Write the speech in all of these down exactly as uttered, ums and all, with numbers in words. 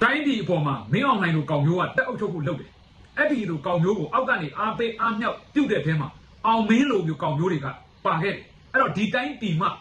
တိုင်းပြည်အပေါ်မှာမင်းအောင်နိုင်လိုကောင်မျိုးကတက်အုပ်ချုပ်ဖို့လုပ်တယ်အဲ့ဒီလိုကောင်မျိုးကိုအောက်ကနေအားပေးအားမြောက်ပြုတ်တဲ့ထဲမှာအောင်မင်းလိုမျိုးကောင်မျိုးတွေကပါခဲ့တယ်အဲ့တော့ဒီတိုင်းပြည်မှာ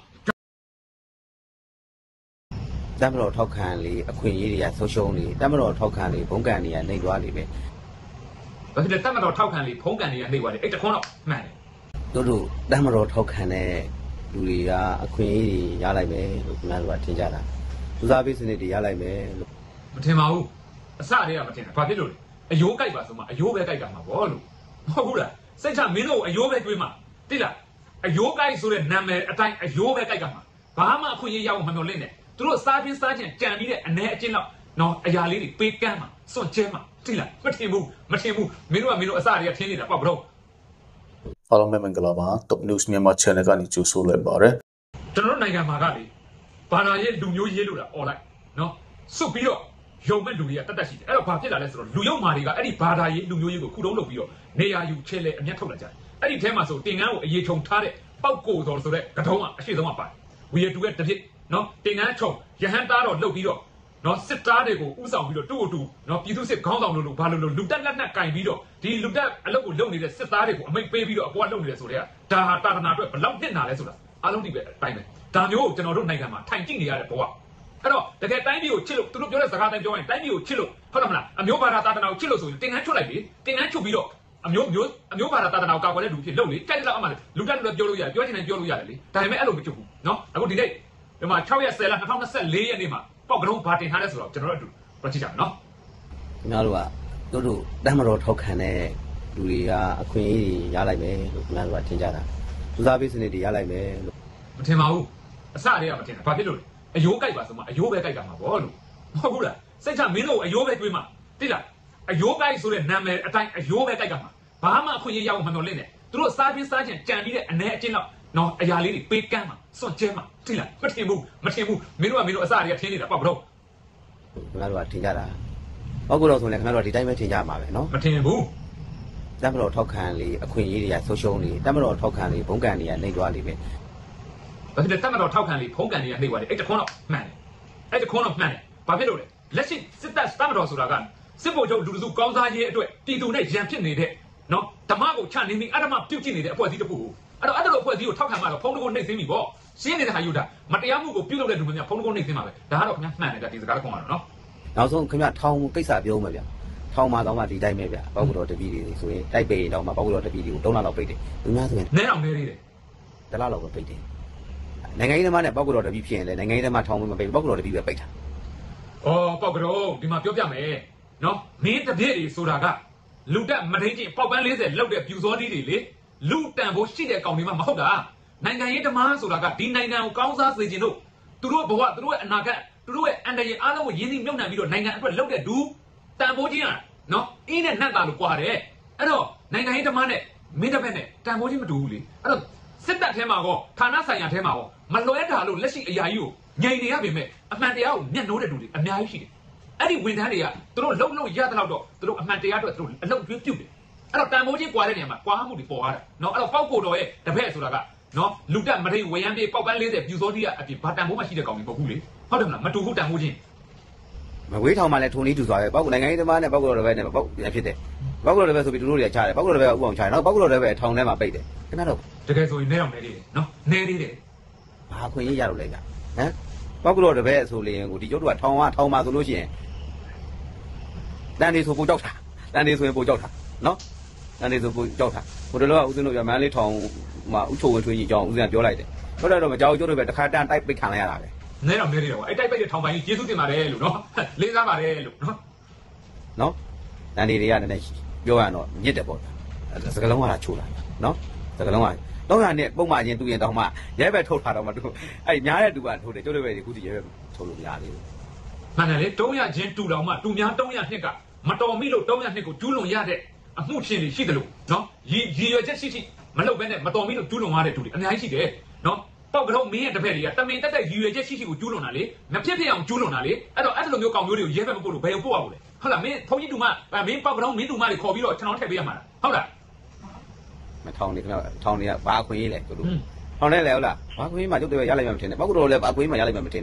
တမတော်ထောက်ခံလေအခွင့်အရေးတွေကဆုံးရှုံးနေတမတော်ထောက်ခံလေဘုံကန်တွေကနှိမ့်သွားနေပဲဘာဖြစ်လဲတမတော်ထောက်ခံလေဘုံကန်တွေကနှိမ့်သွားတယ်အဲ့တခွန်းတော့မှန်တယ်တို့တို့တမတော်ထောက်ခံတဲ့လူတွေကအခွင့်အရေးတွေရလိုက်မယ်လို့ခင်ဗျားတို့ကထင်ကြတာသူစားပေးစနစ်တွေရလိုက်မယ်လို့မထင်ပါဘူးအစတည်းကမထင်တာဘာဖြစ်လို့လဲအယိုးကြိုက်ပါဆိုမှအယိုးပဲကြိုက်တာမှာဗောလို့မဟုတ်ဘူးလားစိတ်ချမင်းတို့အယိုးပဲတွေးမှာတိလားအယိုးကြိုက်ဆိုတဲ့နာမည်အတိုင်းအယိုးပဲကြိုက်တာမှာဘာမှအခွင့်အရေးရအောင်မမျှော်လင့်နဲ့သူတို့စားချင်းစားချင်းကြံပြီးတဲ့အ ਨੇ အချင်းလောက်နော်အရာလေးတွေပေးကမ်းမှာစွန့်ကျဲမှာတိလားမထင်ဘူးမထင်ဘူးမင်းတို့ကမင်းတို့အစတည်းကထင်နေတာပေါ့ဘလို့အားလုံးပဲမင်္ဂလာပါ Top News မြန်မာ channel ကနေကြိုဆိုလိုက်ပါရစေကျွန်တော်နိုင်ငံမှာကလေဘာသာရေးလူမျိုးရေးလို့တာអော်လိုက်နော်စွတ်ပြီးတော့ရုံမဲ့လူတွေကတတ်တတ်ရှိတယ်အဲ့တော့ဘာဖြစ်လာလဲဆိုတော့လူယုံမာတွေကအဲ့ဒီဘာသာရေးလူမျိုးရေးကိုခုတုံးလုပ်ပြီးတော့နေရာယူချဲလဲအမျက်ထုတ်လာကြတယ်အဲ့ဒီထဲမှာဆိုတင်ကန်းကိုအရေးချုံထားတဲ့ပောက်ကိုတော်ဆိုတဲ့ကတုံးကအရှိဆုံးကပါတယ်ဝီရတူရဲ့တစ်ဖြစ်နော်တင်ကန်းချုံရဟန်းသားတော်လှုပ်ပြီးတော့နော်စစ်သားတွေကိုဥဆောင်ပြီးတော့တူတူနော်ပြည်သူစစ်ခေါင်းဆောင်လို့လို့ဘာလို့လို့လူတက်လက်နက်ကင်ပြီးတော့ဒီလူတက်အလုပ်ကိုလုပ်နေတဲ့စစ်သားတွေကိုအမိတ်ပေးပြီးတော့အပေါ်ကလုပ်နေတယ်ဆိုတဲ့ဒါဟာတာသနာအတွက်ဘလောက်တက်နာလဲဆိုတာအားလုံးဒီပဲအတိုင်းပဲဒါမျိုးကိုကျွန်တော်တို့နိုင်ငံမှာထိုင်ကြည့်နေရတဲ့ဘဝအဲ့တော့တကယ်တိုင်းပြည်ကိုချစ်လို့သူတို့ပြောတဲ့စကားတိုင်းပြောရင်တိုင်းပြည်ကိုချစ်လို့ဟုတ်တယ်မလားအမျိုးဘာသာတာသနာကိုချစ်လို့ဆိုရင်တင်ကန်းချွတ်လိုက်လေတင်ကန်းချွတ်ပြီးတော့အမျိုးမျိုးအမျိုးဘာသာတာသနာကိုကာကွယ်တဲ့လူဖြစ်လုပ်လေကြိုက်တဲ့လောက်အမှလူတက်လူပြောလို့ရတယ်ပြောချင်တယ်ပြောလို့ရတယ်လေဒါပေမဲ့အဲ့လိုမချွတ်ဘူးနော်အခုဒီနေ့ဒီမှာ၆ရက်၁၀လ၂၀၂၄ရက်နေ့မှာပေါက်ကလုံးဘာတင်ထားလဲဆိုတော့ကျွန်တော်တို့အတူပြကြည့်ကြမယ်နော်ခင်ဗျားတို့ကတို့တို့တမတော်ထောက်ခံတဲ့လူတွေကအခွင့်အရေးတွေရလိုက်မယ်လို့ခင်ဗျားတို့ကထင်ကြတာသူစားပေးစနစ်တွေရလိုက်မယ်လို့မထင်ပါဘူးအစတည်းကမထင်တာဘာဖြစ်လို့လဲအယိုးကြိုက်ပါဆိုမှအယိုးပဲကြိုက်တာမှာဗောလို့မဟုတ်ဘူးလားစိတ်ချမင်းတို့အယိုးပဲတွေးမှာတိလားအယိုးကြိုက်ဆိုတဲ့နာမည်အတိုင်းအယိုးပဲကြိုက်တာမှာဘာမှအခွင့်အရေးရအောင်မမျှော်လင့်နဲ့သူတို့စားချင်းစားချင်းကြံပြီးတဲ့အ ਨੇ အချင်းလောက်နော်အရာလေးတွေပေးကမ်းမှာစွန့်ကျဲမှာတိလားမထင်ဘူးမထင်ဘူးမင်းတို့ကမင်းတို့အစတည်းကထင်နေတာပေါ့ဘလို့ခင်ဗျားတို့ကထင်ကြတာပေါ့ကတော့ဆိုရင်ခင်ဗျားတို့ကဒီတိုင်းပဲထင်ကြမှာပဲနော်မထင်ဘူးတမတော်ထောက်ခံလေအခွင့်အရေးတွေကဆုံးရှုံးနေတမတော်ထောက်ခံလေဘုံကန်တွေကနှိမ့်သွားနေပဲဘာဖြစ်လဲတမတော်ထောက်ခံလေဖုံးကန်တွေကနှိမ့်သွားတယ်အဲ့တခွန်းတော့မှန်တယ်အဲ့တခွန်းတော့မှန်တယ်ဘာဖြစ်လို့လဲလက်ရှိစစ်တပ်တမတော်ဆိုတာကစစ်ဗိုလ်ချုပ်လူစုကောင်းစားရေးအတွက်ပြည်သူနဲ့ရန်ဖြစ်နေတဲ့နော်ဓမ္မကိုချနေပြီးအဓမ္မပြုတ်ကျင်နေတဲ့အဖွဲ့အစည်းတစ်ခုကိုအဲ့တော့အဲ့လိုအဖွဲ့အစည်းကိုထောက်ခံမှတော့ဖုံးတကုန်းနှိမ့်သိမ်းပြီပေါ့ရှင်းနေတဲ့ဟာယူတာမတရားမှုကိုပြုတ်လုပ်တဲ့လူမျိုးများဖုံးတကုန်းနှိမ့်သိမ်းပါပဲဒါကတော့ခင်ဗျာမှန်တယ်ကဒီစကားတစ်ခုမှတော့နော်နောက်ဆုံးခင်ဗျထောင်ကိစ္စပြောမှာဗျထောင်မှာတော့မှဒီတိုင်းပဲဗျပေါက်ကတော့တပီးတွေဆိုရင်တိုက်ပိတ်ရင်တော့မှပေါက်ကတော့တပီးတွေကို၃လလောက်ပိတ်တယ်သူများဆိုရင်နဲအောင်နဲသေးတယ်တလလောက်ပဲပိတ်တယ်နိုင်ငံရေးသမားနဲ့ပေါက်ကတော့တပီးဖြစ်ရင်လည်းနိုင်ငံရေးသမားထောင်မပိတ်ပေါက်ကတော့တပီးပဲပိတ်တာအော်ပေါက်ကတော့ဒီမှာပြောပြမယ်နော်မင်းတပြည့်တွေဆိုတာကလူတက်မထိန်ချင်းပေါက်ပန်း၄၀လောက်တဲ့ပြူစောတီးတွေလေလူတန်ဖို့ရှိတဲ့ကောင်တွေမှမဟုတ်တာနိုင်ငံရေးသမားဆိုတာကဒီနိုင်ငံကိုကောင်းစားစေခြင်းတို့သူတို့ဘဝသူတို့ရဲ့အနာဂတ်သူတို့ရဲ့အန်တရာအားလုံးကိုရင်းနှီးမြှုပ်နှံပြီးတော့နိုင်ငံအတွက်လုပ်တဲ့ဒူးတန်ဖိုးချင်းอ่ะနော်အင်းနဲ့နှက်တာလို့ကြွားတယ်အဲ့တော့နိုင်ငံရေးသမားနဲ့မင်းတစ်ဖက်နဲ့တန်ဖိုးချင်းမတူဘူးလေအဲ့တော့စစ်တပ်ထဲမှာကောဌာနဆိုင်ရာထဲမှာကောမလွဲတာလို့လက်ရှိအရာကြီးကိုညင်နေရပေမဲ့အမှန်တရားကိုမျက်နှိုးတဲ့လူတွေအများကြီးရှိတယ်အဲ့ဒီဝန်ထမ်းတွေကသူတို့လုံလုံရတဲ့လောက်တော့သူတို့အမှန်တရားအတွက်သူတို့အလုပ်ကျွေးပြုတ်တယ်အဲ့တော့တန်ဖိုးချင်းကြွားတဲ့နေရာမှာကြွားမှုတွေပေါ်လာတာနော်အဲ့တော့ပောက်ကိုတော်ရဲ့တပည့်ဆိုတာကနော်လူတက်မထိန်ဝရမ်းပြေးပေါက်ပန်း၄၀ပြူစောတိကအပြင်ဘာတန်ဖိုးမှရှိတဲ့ကောင်တွေမဟုတ်ဘူးလေဟုတ်တယ်မလားမတူဘူးတန်ဖိုးချင်းမဝေးထောင်မှလည်းထုံလေးတူသွားပဲပေါက်နိုင်ငံရေးသမားနဲ့ပေါက်ကတော့လည်းပဲနဲ့ပေါက်ရဖြစ်တယ်ပေါက်ကတော့လည်းပဲဆိုပြီးသူတို့တွေကချတယ်ပေါက်ကတော့လည်းပဲဥအောင်ချတယ်နောက်ပေါက်ကတော့လည်းပဲထောင်ထဲမှာပိတ်တယ်ခင်ဗျားတို့တကယ်ဆိုရင်နဲအောင်နဲသေးတယ်နော်နဲသေးတယ်ဘာခွင့်ရရလို့လဲကြာဟမ်ပေါက်ကတော့လည်းပဲဆိုရင်ကိုဒီကျုပ်တို့ကထောင်ကထောင်မှာဆိုလို့ရှိရင်တန်နေဆိုပို့ကြောက်တာတန်နေဆိုရင်ပို့ကြောက်တာနော်တန်နေဆိုပို့ကြောက်တာဟိုတလောကဦးစင်းတို့ရမန်းလေးထောင်မှာဥချိုဝင်ထွေးကြီးကြောင်းဦးစင်းကပြောလိုက်တယ်ဟုတ်တယ်တော့မကြောက်ကျုပ်တို့ပဲတစ်ခါတန်တိုက်ပိတ်ခံလိုက်ရတာပဲနဲတော့နဲသေးတယ်ကွာအဲ့တိုက်ပိတ်တဲ့ထောင်ပိုင်းကြီးကျေးဇူးတင်ပါတယ်လို့နော်လေးစားပါတယ်လို့နော်နော်တန်နေတွေကလည်းပြောရတော့ညစ်တယ်ပေါ့စကလုံးကချိုးလာနော်စကလုံးကတော့ရနဲ့ပုံမှန်ချင်းသူရင်တောင်မှရဲဘက်ထုတ်ထားတော့မှသူအဲ့ညားတဲ့သူကထုတ်တယ်ကျုပ်တို့ပဲခုစီရဲဘက်ထုတ်လို့မရသေးဘူးမှန်တယ်လေတုံးရချင်းတူတော်မှတူများတုံးရနှစ်ကမတော်မိလို့တုံးရနှစ်ကိုကျူးလွန်ရတဲ့အမှုချင်းတွေရှိတယ်လို့နော်ရည်ရည်ရွယ်ချက်ရှိရှိမလုပ်ဘဲနဲ့မတော်မိလို့ကျူးလွန်ရတဲ့သူတွေအများကြီးရှိတယ်နော်ပေါက်ကတော့မင်းရဲ့တပည့်တွေကတမင်တက်တက်ရည်ရွယ်ချက်ရှိရှိကိုကျူးလွန်တာလေမဖြစ်ဖြစ်အောင်ကျူးလွန်တာလေအဲ့တော့အဲ့လိုမျိုးကောင်မျိုးတွေကိုရဲဘက်မပို့လို့ဘယ်ကိုပို့ရဘူးလဲဟုတ်လားမင်းဖုန်းကြီးတူမမင်းပေါက်ကတော့မင်းတူမတွေခေါ်ပြီးတော့ကျွန်တော်ထည့်ပေးရမှာလားဟုတ်လားမထောင်နေခင်ဗျထောင်နေကဘာအခွင့်အရေးလဲတို့ထောင်နေလေဟုတ်လားဘာအခွင့်အရေးမှကျုပ်တွေရလိုက်မှမထင်နဲ့ပေါက်ကတော့လည်းဘာအခွင့်အရေးမှရလိုက်မှမထင်နဲ့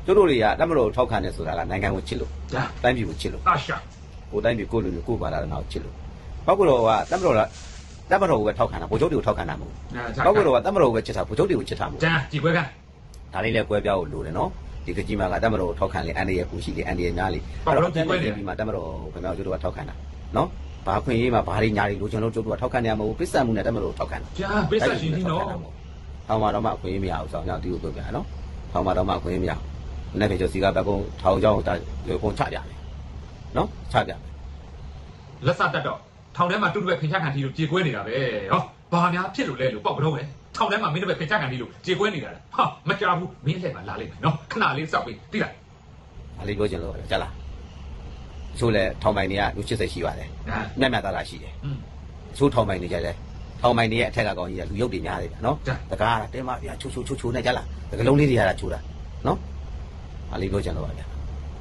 ကျတို့တွေကတမတော်ထောက်ခံနေဆိုတာကနိုင်ငံကိုချစ်လို့တိုင်းပြည်ကိုချစ်လို့အာရှာကိုတိုင်းပြည်ကိုလူမျိုးကိုပါလာတဲ့နောက်ချစ်လို့ပောက်ကတော့ကတမတော်ကတမတော်ကိုပဲထောက်ခံတာဗိုလ်ချုပ်တွေကိုထောက်ခံတာမဟုတ်ပောက်ကတော့ကတမတော်ကိုပဲချစ်တာဗိုလ်ချုပ်တွေကိုချစ်တာမဟုတ်ကျန်ကြည်ပွဲကဒါလေးလည်းကွဲပြားဖို့လိုတယ်နော်ဒီကကြီးမှာကတမတော်ကိုထောက်ခံလေအန်ဒီရဲ့ကိုရှိတယ်အန်ဒီရဲ့ညားလေအဲ့တော့ဒီပွဲဒီမှာတမတော်ခင်ဗျားတို့ကထောက်ခံတာနော်ဘာခွင့်ရေးမှာဘာတွေညာတွေလိုချင်လို့ကျတို့ကထောက်ခံနေရမဟုတ်ပစ္စံမှုနဲ့တမတော်ကိုထောက်ခံတာကျန်ပိဿရှင်ကြီးနော်ထောင်မှာတော့မှအခွင့်အရေးမရအောင်ဆောင်ကြောင်းဒီလိုပြောပြရနော်ထောင်မှာတော့မှအခွင့်အရေးမရအောင်နေ့ဖေကျော်စီကဘက်ကုန်းထောင်ကြောင်းတာပုံချပြတယ်နော်ချပြလက်စတက်တော့ထောင်ထဲမှာတူတူပဲခင်ချခံတီလို့ကြေကွဲနေတာပဲဟောဘာများဖြစ်လို့လဲလို့ပေါက်ကတော့ပဲထောင်ထဲမှာမင်းတို့ပဲခင်ချခံတီလို့ကြေကွဲနေတာဟာမကြဘူးမင်းလက်မှာလာလိမ့်မယ်နော်ခဏလေးစောက်ပြီးတိလိုက်အားလေးပြောချင်လို့ကြလားချို့လဲထောင်ပိုင်တွေကလူ၈၀ရှိပါတယ်မြတ်မြတ်သားသားရှိတယ်ချို့ထောင်ပိုင်တွေကြလဲထောင်ပိုင်တွေရဲ့အထက်ကကောင်ကြီးကလူရုပ်တွေများတယ်ဗျာနော်တကားတဲမဗျာချိုးချိုးချိုးချိုးနဲ့ကြလားတကလုံးလေးတွေရတာချိုးတာနော်အားလေးပြောချင်လို့ပါဗျာ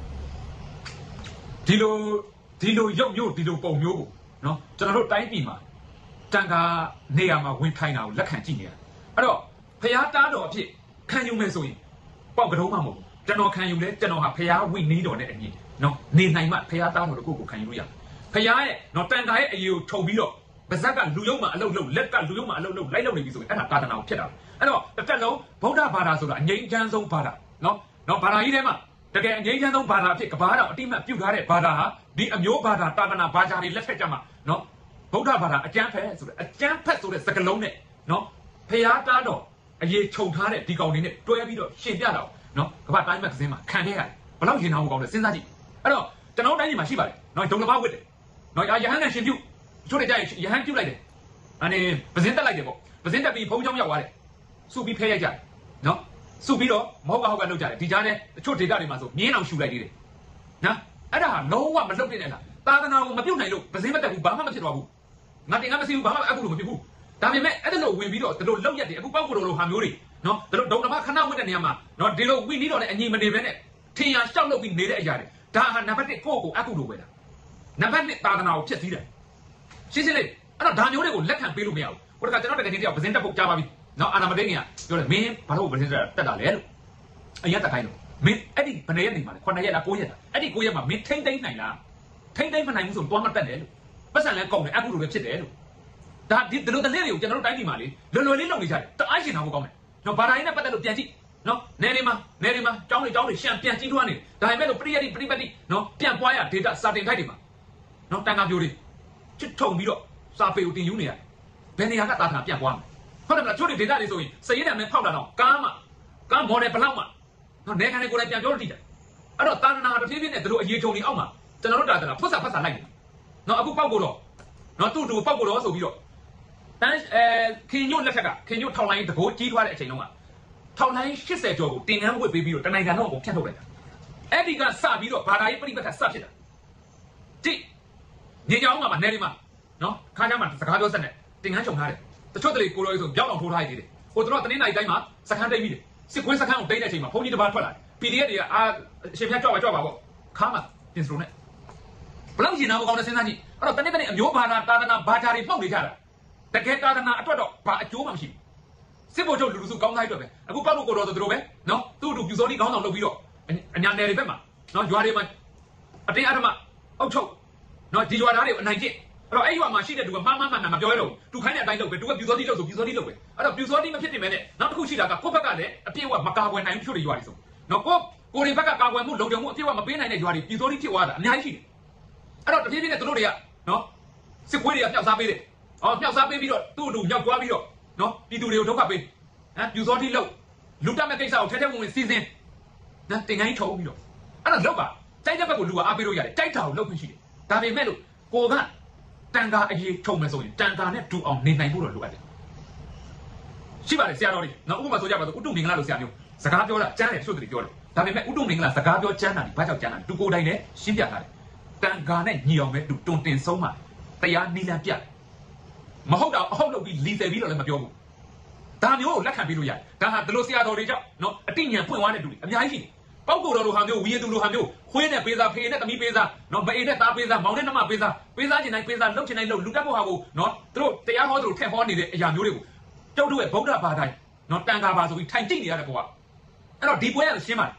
ဒီလိုဒီလိုရုပ်မျိုးဒီလိုပုံမျိုးကိုနော်ကျွန်တော်တို့တိုင်းပြည်မှာတန်ခါနေရာမှာဝင်ထိုင်တာကိုလက်ခံကြည့်နေတာအဲ့တော့ဖျားတားတော်အဖြစ်ခံယူမယ်ဆိုရင်ပေါက်ကတော့မှမဟုတ်ဘူးကျွန်တော်ခံယူလဲကျွန်တော်ဟာဖျားဝိနည်းတော်နဲ့အညီနော်နေနိုင်မှဖျားတားတော်ကိုကိုခံယူလို့ရတယ်ဖျားရဲ့နော်တန်ခါရဲ့အရေးကိုခြုံပြီးတော့ပါဇက်ကလူယုံမှာအလုတ်လုတ်လက်ကလူယုံမှာအလုတ်လုတ်လိုက်လုတ်နေပြီဆိုရင်အဲ့ဒါကာတနာကိုဖြစ်တာအဲ့တော့တစ်တက်လုံးဗုဒ္ဓဘာသာဆိုတာအငြိမ်းချမ်းဆုံးဘာသာနော်နော်ဘာသာကြီးထဲမှာတကယ်အငြိမ်းချမ်းဆုံးဘာသာအဖြစ်ကဘာတော်အတိမတ်ပြုထားတဲ့ဘာသာဟာဒီအမျိုးဘာသာတာသနာဘာသာတွေလက်ထက်ကြမှာနော်ဗုဒ္ဓဘာသာအကျမ်းဖက်ဆိုတဲ့အကျမ်းဖက်ဆိုတဲ့စကားလုံးနဲ့နော်ဖျားတားတော်အရေးခြုံထားတဲ့ဒီကောင်တွေနဲ့တွဲပြီးတော့ရှင်ပြတော့နော်ကမ္ဘာတိုင်းမဂ္ဂဇင်းမှာခံခဲ့ရတယ်ဘယ်လောက်ရင်နာဖို့ကောင်းလဲစဉ်းစားကြည့်အဲ့တော့ကျွန်တော်တိုင်းပြည်မှာရှိပါတယ်နော်ဒုံတစ်ပါးဝတ်တယ်နော်ရဟန်းနဲ့ရှင်ပြုချို့တွေကြရင်ရဟန်းပြုလိုက်တယ်အနေပဇင်းတက်လိုက်တယ်ပေါ့ပဇင်းတက်ပြီးဘုံချောင်းရောက်သွားတယ်စုပြီးဖဲရိုက်ကြတယ်နော်စုပြီးတော့မဟုတ်ကဟုတ်ကလုပ်ကြတယ်ဒီကြားထဲတချို့ဒေတာတွေမှာဆိုမြင်းအောင်ရှူလိုက်သေးတယ်နော်အဲ့ဒါဟာလုံးဝမလုပ်တဲ့နဲ့လားသာသနာကိုမပြုတ်နိုင်လို့ပဇင်းမတက်ဘူးဘာမှမဖြစ်သွားဘူးငါတင်ကမစီဘူးဘာမှအခုလိုမဖြစ်ဘူးဒါပေမဲ့အဲ့ဒါလို့ဝင်ပြီးတော့ဒီလိုလောက်ရက်တယ်အခုပောက်ကိုလိုလိုဟာမျိုးတွေနော်ဒီလိုဒုံတစ်ပါးခဏဝတ်တဲ့နေရာမှာနော်ဒီလိုဝိနည်းတော်နဲ့အညီမနေဘဲနဲ့ထင်ရရှောက်လုပ်ပြီးနေတဲ့အရာတွေဒါဟာနံပါတ်တစ်ကိုယ့်ကိုအခုလိုပဲလားနံပါတ်နှစ်သာသနာကိုဖျက်ဆီးတယ်ရှင်းရှင်းလေးအဲ့တော့ဒါမျိုးတွေကိုလက်ခံပေးလို့မရဘူးဟိုတကကျွန်တော်တကယ်ချင်းတယောက်ပဇင်းတက်ဖို့ကြားပါပြီနော်အာနာမတိန်ကပြောတယ်မင်းဘာလို့ပဇင်းတက်တာလဲလို့အရင်တက်ခိုင်းလို့မင်းအဲ့ဒီဘယ်နှစ်ရက်နေမှာလဲခုနှစ်ရက်လားကိုးရက်လားအဲ့ဒီကိုးရက်မှာမင်းထိမ့်သိမ့်နိုင်လားထိမ့်သိမ့်မနိုင်ဘူးဆိုတော့တွားမတက်နဲ့လို့ပတ်စံလဲကုန်တယ်အခုလိုပဲဖြစ်တယ်လို့ဒါဒီဒီလိုတလေးတွေကိုကျွန်တော်တို့တိုင်းပြည်မှာလေလွယ်လွယ်လေးလုပ်နေကြတယ်တအားရှင်တာကိုကောင်းတယ်နော်ဘာသာရေးနဲ့ပတ်သက်လို့ပြန်ကြည့်နော်နေနေမှာနေနေမှာတောင်းတွေတောင်းတွေရှံပြန်ကြည့်သွားနေဒါပေမဲ့လို့ပရိယတ်ပရိပတ်တိနော်ပြန်ပွားရဒေတာစာတင်ထိုက်တွေမှာနော်တန်ခါပြိုတွေချစ်ထုံပြီးတော့စာပေကိုတင်ယူနေရတယ်ဘယ်နေရာကသာသနာပြန်ပွားမှာဟုတ်တယ်မလားချို့တွေဒေတာတွေဆိုရင်စရေးတယ်မဲဖောက်လာတော့ကားမှာကားမော်ဒယ်ဘလောက်မှာနော်နေခံနေကိုယ်တိုင်ပြန်ပြောလို့တည်တယ်အဲ့တော့သာသနာတစ်ဖြည်းဖြည်းနဲ့တို့အရေးထုံနေအောက်မှာကျွန်တော်တို့တာတနာဖွတ်စာဖွတ်စာလိုက်တယ်နော်အခုပောက်ကိုတော့နော်တူတူပောက်ကိုတော့ဆိုပြီးတော့တန်းအဲခင်ညို့လက်ထက်ကခင်ညို့ထောင်လိုင်းတကိုးကြီးထွားတဲ့အချိန်တုန်းကထောင်လိုင်း၈၀ကျော်ကိုတင်ငန်းဝတ်ပေးပြီးတော့တနိုင်ငံလုံးကိုဖြတ်ထုတ်လိုက်တာအဲ့ဒီကစပြီးတော့ဘာသာရေးပြိပက္ခစဖြစ်တာကြည့်ညင်ကြောင်းမှာနေနေမှာနော်ခါးကြမှာစကားပြောစက်နဲ့တင်ငန်းချုပ်ထားတယ်တချို့တလေကိုလိုရေးဆိုပြောင်းအောင်ထိုးထားရသေးတယ်ဟိုတို့ကတနင်္လာရီတိုင်းမှာစခန်းတိတ်ပြီးတယ်စစ်ကွင်းစခန်းကိုတိတ်တဲ့အချိန်မှာဘုန်းကြီးတစ်ပါးထွက်လာတယ် ပီ ဒီ အက်ဖ် တွေကအာရှင်ဖြတ်ကြောက်ပါကြောက်ပါပေါ့ခါမှာပြင်စလို့နဲ့ဘလောက်ရှင်နာဖို့ကောင်းတဲ့စဉ်းစားကြည့်အဲ့တော့တနေ့တနေ့အမျိုးဘာသာတာသနာဘာသာတွေပေါက်နေကြတာတကယ်တာသနာအတွက်တော့ဘာအကျိုးမှမရှိဘူးစစ်ဘုတ်ချုပ်လူလူစုကောင်းသားအတွက်ပဲအခုပောက်လို့ကိုတော်တို့တို့ပဲနော်သူ့တို့ပြူစောတိကောင်းဆောင်လုပ်ပြီးတော့အညာနယ်တွေဘက်မှာနော်ရွာတွေမှာအတင်းအဓမ္မအောက်ချုပ်နော်ဒီရွာသားတွေကိုအနိုင်ကျင့်အဲ့တော့အဲ့ရွာမှာရှိတဲ့သူကမှားမှားမှန်မှန်မပြောရတော့ဘူးသူခိုင်းတဲ့အတိုင်းလုပ်ပဲသူကပြူစောတိလုပ်ဆိုပြူစောတိလုပ်ပဲအဲ့တော့ပြူစောတိမဖြစ်တင်မဲနဲ့နောက်တစ်ခုရှိတာကကိုယ့်ဘက်ကလည်းအပြည့်အဝမကာကွယ်နိုင်ဘူးဖြစ်တဲ့ရွာတွေဆိုနော်ကိုကိုတွေဘက်ကကာကွယ်မှုလုံခြုံမှုအပြည့်အဝမပေးနိုင်တဲ့ရွာတွေပြူစောတိဖြစ်သွားတာအများကြီးရှိတယ်အဲ့တော့တဖြည်းဖြည်းနဲ့သူတို့တွေကနော်စစ်ကွေးတွေကပျောက်စားပေးတယ်ဟောပျောက်စားပေးပြီးတော့သူ့အတူမြောက်သွားပြီးတော့နော်ပြည်သူတွေကိုဒုက္ခပေးဟမ်ပြူစောတိလုပ်လူတက်မဲ့ကိစ္စကိုထဲထဲဝင်ဝင်စီစဉ်နော်တင်ကိုင်းထုတ်ပြီးတော့အဲ့တော့လောက်ပါတိုက်တဲ့ဘက်ကိုလူကအားပေးလို့ရတယ်တိုက်တာကိုလုပ်ခွင့်ရှိတယ်ဒါပေမဲ့လို့ကိုကတန်ကာအရေးထုံမယ်ဆိုရင်တန်ကာနဲ့ဒူအောင်နေနိုင်ဖို့တော့လိုအပ်တယ်ရှိပါတယ်ဆရာတော်တွေနော်ဥပမာဆိုကြပါစို့ဥတုမင်္ဂလာလို့ဆရာမျိုးစကားပြောတာကျမ်းတယ်ဆိုသူတွေပြောတယ်ဒါပေမဲ့ဥတုမင်္ဂလာစကားပြောကျမ်းတာဒီဘာကြောင့်ကျမ်းတာသူကိုယ်တိုင်လည်းရှင်းပြထားတယ်တန်ကာနဲ့ညီအောင်ပဲသူတွန်တင်ဆုံးမှာတရားနီလန်ပြမဟုတ်တော့အဟုတ်လုပ်ပြီးလီဆယ်ပြီးတော့လည်းမပြောဘူးဒါမျိုးကိုလက်ခံပြီးလို့ရတယ်ဒါဟာဒီလိုဆရာတော်တွေကြောင့်နော်အတိညာဖွင့်သွားတဲ့လူတွေအများကြီးရှိတယ်ပေါက်ကိုတော်လိုဟာမျိုးဝီရသူလိုဟာမျိုးခွေးနဲ့ပေးစားဖေးနဲ့သမီးပေးစားနော်မအေနဲ့သားပေးစားမောင်နဲ့နှမပေးစားပေးစားချင်တိုင်းပေးစားလှုပ်ချင်တိုင်းလှုပ်လူတက်ဖို့ဟာကိုနော်သူတို့တရားဟောသူတို့ထက်ဟောနေတဲ့အရာမျိုးတွေကိုကျောက်တို့ရဲ့ဗုဒ္ဓဘာသာနော်တန်ခါပါဆိုပြီးထိုင်ကြည့်နေရတဲ့ဘဝအဲ့တော့ဒီပွဲကရှင်းပါတယ်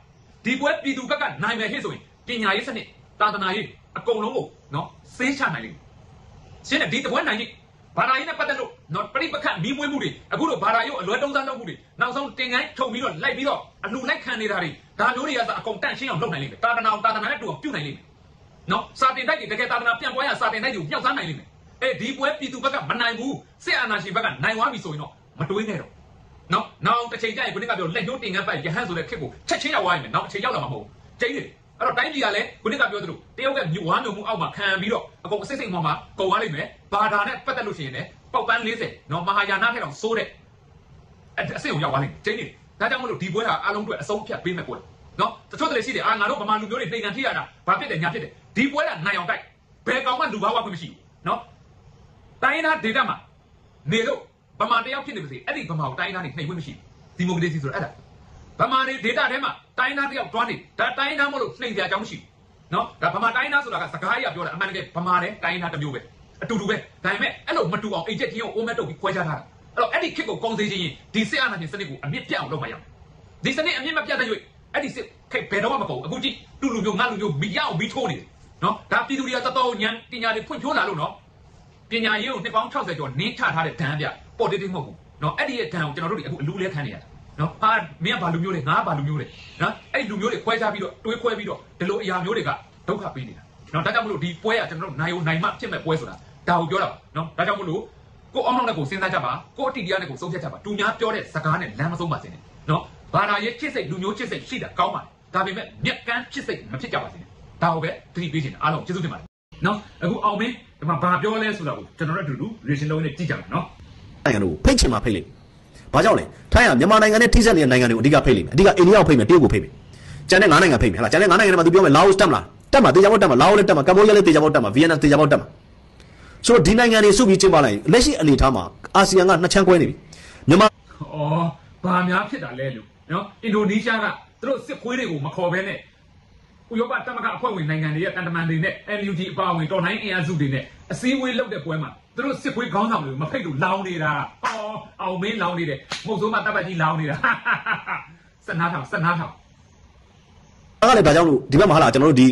ဒီပွဲပြည်သူဘက်ကနိုင်မယ်ဟဲ့ဆိုရင်ပညာရေးစနစ်တာသနာရေးအကုန်လုံးကိုနော်စေးချနိုင်လိမ့်မယ်ရှင်းတယ်ဒီတပွဲနိုင်ရင်ဘာသာရေးနဲ့ပတ်သက်လို့နော်ပြိပခတ်မီးမွေးမှုတွေအခုတော့ဘာသာရေးအလွဲတုံးစားလုပ်မှုတွေနောက်ဆုံးတင်ကိုင်းထုံပြီးတော့လိုက်ပြီးတော့အလူလိုက်ခံနေတာတွေဒါမျိုးတွေကစအကုန်တန့်ရှင်းအောင်လုပ်နိုင်လိမ့်မယ်တာသနာအောင်တာသနာနဲ့တူအောင်ပြုနိုင်လိမ့်မယ်နော်စာတင်တိုက်တွေတကယ်တာသနာပြန်ပွားရစာတင်တိုက်တွေကိုမြောက်စားနိုင်လိမ့်မယ်အဲဒီပွဲပြည်သူဘက်ကမနိုင်ဘူးစစ်အာဏာရှင်ဘက်ကနိုင်သွားပြီဆိုရင်တော့မတွေးနဲ့တော့နော်နောက်တစ်ချိန်ကျရင်ခုနကပြောလက်ညှိုးတင်ကန်းပိုက်ရဟန်းဆိုတဲ့ခစ်ကိုချက်ချင်းရောက်သွားရင်နောက်တစ်ချိန်ရောက်လာမှာမဟုတ်ဘူးကျိန်းတယ်အဲ့တော့တိုင်းပြည်ကလည်းခုနကပြောသလိုတရုတ်ကမြို့ဝါမျိုးမှုအောက်မှာခံပြီးတော့အကုန်အစိမ့်စိမ့်မှမှာကုန်သွားလိမ့်မယ်ဘာသာနဲ့ပတ်သက်လို့ရှိရင်လည်းပေါက်ပန်း၄၀နော်မဟာယာနထက်တောင်စိုးတဲ့အစိမ့်ကိုရောက်သွားလိမ့်မယ်ကျိန်းတယ်ဒါကြောင့်မလို့ဒီပွဲဟာအားလုံးအတွက်အဆုံးဖြတ်ပေးမယ်ပွဲနော်တချို့တလေရှိတယ်အာငါတို့ဗမာလူမျိုးတွေနှိမ်ခံထိရတာဘာဖြစ်တယ်ညာဖြစ်တယ်ဒီပွဲကနိုင်အောင်တိုက်ဘယ်ကောင်မှလူဘာဝခွင့်မရှိဘူးနော်တိုင်းသားဒေတာမှာနေလို့ဗမာတယောက်ဖြစ်နေပါစေအဲ့ဒီဗမာကိုတိုင်းသားနေနှိမ်ခွင့်မရှိဘူးဒီမိုကရေစီဆိုတော့အဲ့ဒါဗမာတွေဒေတာထဲမှာတိုင်းသားတယောက်တွားနေဒါတိုင်းသားမလို့နှိမ်ကြအကြောင်းမရှိဘူးနော်ဒါဗမာတိုင်းသားဆိုတာကစကားကြီးကပြောတာအမှန်တကယ်ဗမာနဲ့တိုင်းသားတစ်မျိုးပဲအတူတူပဲဒါပေမဲ့အဲ့လိုမတူအောင်အိတ်ချက်ချင်းကိုအိုးမက်တုတ်ပြီးခွဲခြားထားတာအဲ့တော့အဲ့ဒီခစ်ကိုကုန်စေခြင်းရင်ဒီစစ်အာဏာရှင်စနစ်ကိုအမြင့်ပြတ်အောင်လုပ်မှရအောင်ဒီစနစ်အမြင့်မပြတ်တဲ့၍အဲ့ဒီစစ်ခက်ဘယ်တော့မှမကုန်အခုကြည့်တူလူမျိုးငါလူမျိုးမိရအောင်ပြီးထိုးနေတယ်နော်ဒါပြည်သူတွေကတော်တော်ညံပညာတွေဖွံ့ဖြိုးလာလို့နော်ပညာရေးကိုနှစ်ပေါင်း၆၀ကျော်နင်းချထားတဲ့ဒဏ်ပြပေါ်တိတိမဟုတ်ဘူးနော်အဲ့ဒီရဲ့ဒဏ်ကိုကျွန်တော်တို့တွေအခုအလူလဲခံနေရတာနော်ဟာမင်းကဘာလူမျိုးလဲငါကဘာလူမျိုးလဲနော်အဲ့ဒီလူမျိုးတွေခွဲခြားပြီးတော့တွေးခွဲပြီးတော့ဒီလိုအရာမျိုးတွေကဒုက္ခပေးနေတာနော်ဒါကြောင့်မလို့ဒီပွဲကကျွန်တော်တို့နိုင်နိုင်မှဖြစ်မဲ့ပွဲဆိုတာဒါကိုပြောတာနော်ဒါကြောင့်မလို့ကိုအောင်အောင်နဲ့ကိုစဉ်းစားကြပါကိုအတီတရားနဲ့ကိုဆုံးဖြတ်ကြပါသူများပြောတဲ့စကားနဲ့လမ်းမဆုံးပါစေနဲ့နော်ဘာသာရေးချစ်စိတ်လူမျိုးချစ်စိတ်ရှိတာကောင်းပါတယ်ဒါပေမဲ့မြက်ကန်းချစ်စိတ်မဖြစ်ကြပါစေနဲ့ဒါကိုပဲသတိပေးချင်တယ်အားလုံးကျေးဇူးတင်ပါတယ်နော်အခုအောင်မင်းဒီမှာဘာပြောလဲဆိုတာကိုကျွန်တော်တို့အတူတူ reaction လုံးနဲ့ကြည့်ကြမယ်နော်နိုင်ငံတို့ဖိတ်ချင်မှဖိတ်လိမ့်ဘာကြောင့်လဲထိုင်းကမြန်မာနိုင်ငံနဲ့ထိစပ်နေတဲ့နိုင်ငံတွေကိုအဓိကဖိတ်လိမ့်မယ်အဓိကအိန္ဒိယကိုဖိတ်မယ်တရုတ်ကိုဖိတ်မယ်ကျန်တဲ့၅နိုင်ငံဖိတ်မယ်ဟဲ့လားကျန်တဲ့၅နိုင်ငံတွေမှာသူပြောမယ်လာအိုတက်မလားတက်မှာတေချာဘောတက်မှာလာအိုလည်းတက်မှာကမ္ဘောဒီးယားလည်းတေချာဘောတက်မှာဗီယက်နမ်တေချာဘောတက်မှာဆိုတော့ဒီနိုင်ငံတွေစုပြီးကျင်းပလိုက်လက်ရှိအနေအထားမှာအာဆီယံကနှစ်ချမ်းကွဲနေပြီမြန်မာဩဘာများဖြစ်တာလဲလို့နော်အင်ဒိုနီးရှားကသူတို့စစ်ခွေးတွေကိုမခေါ်ဘဲနဲ့ဥရောပသမဂ္ဂအဖွဲ့ဝင်နိုင်ငံတွေရဲ့တန်တမန်တွေနဲ့ N U G အပါအဝင်တော်လိုင်းအင်အားစုတွေနဲ့အစည်းအဝေးလုပ်တဲ့ပွဲမှာသူတို့စစ်ခွေးခေါင်းဆောင်တွေကိုမဖိတ်လို့လောင်းနေတာဟောအောင်မင်းလောင်းနေတယ်မဟုတ်ဆိုမှတပ်ပတ်ကြီးလောင်းနေတာစနားထောင်စနားထောင်အဲ့ဒါလည်းဒါကြောင့်လို့ဒီဘက်မှာဟာလာကျွန်တော်တို့ဒီ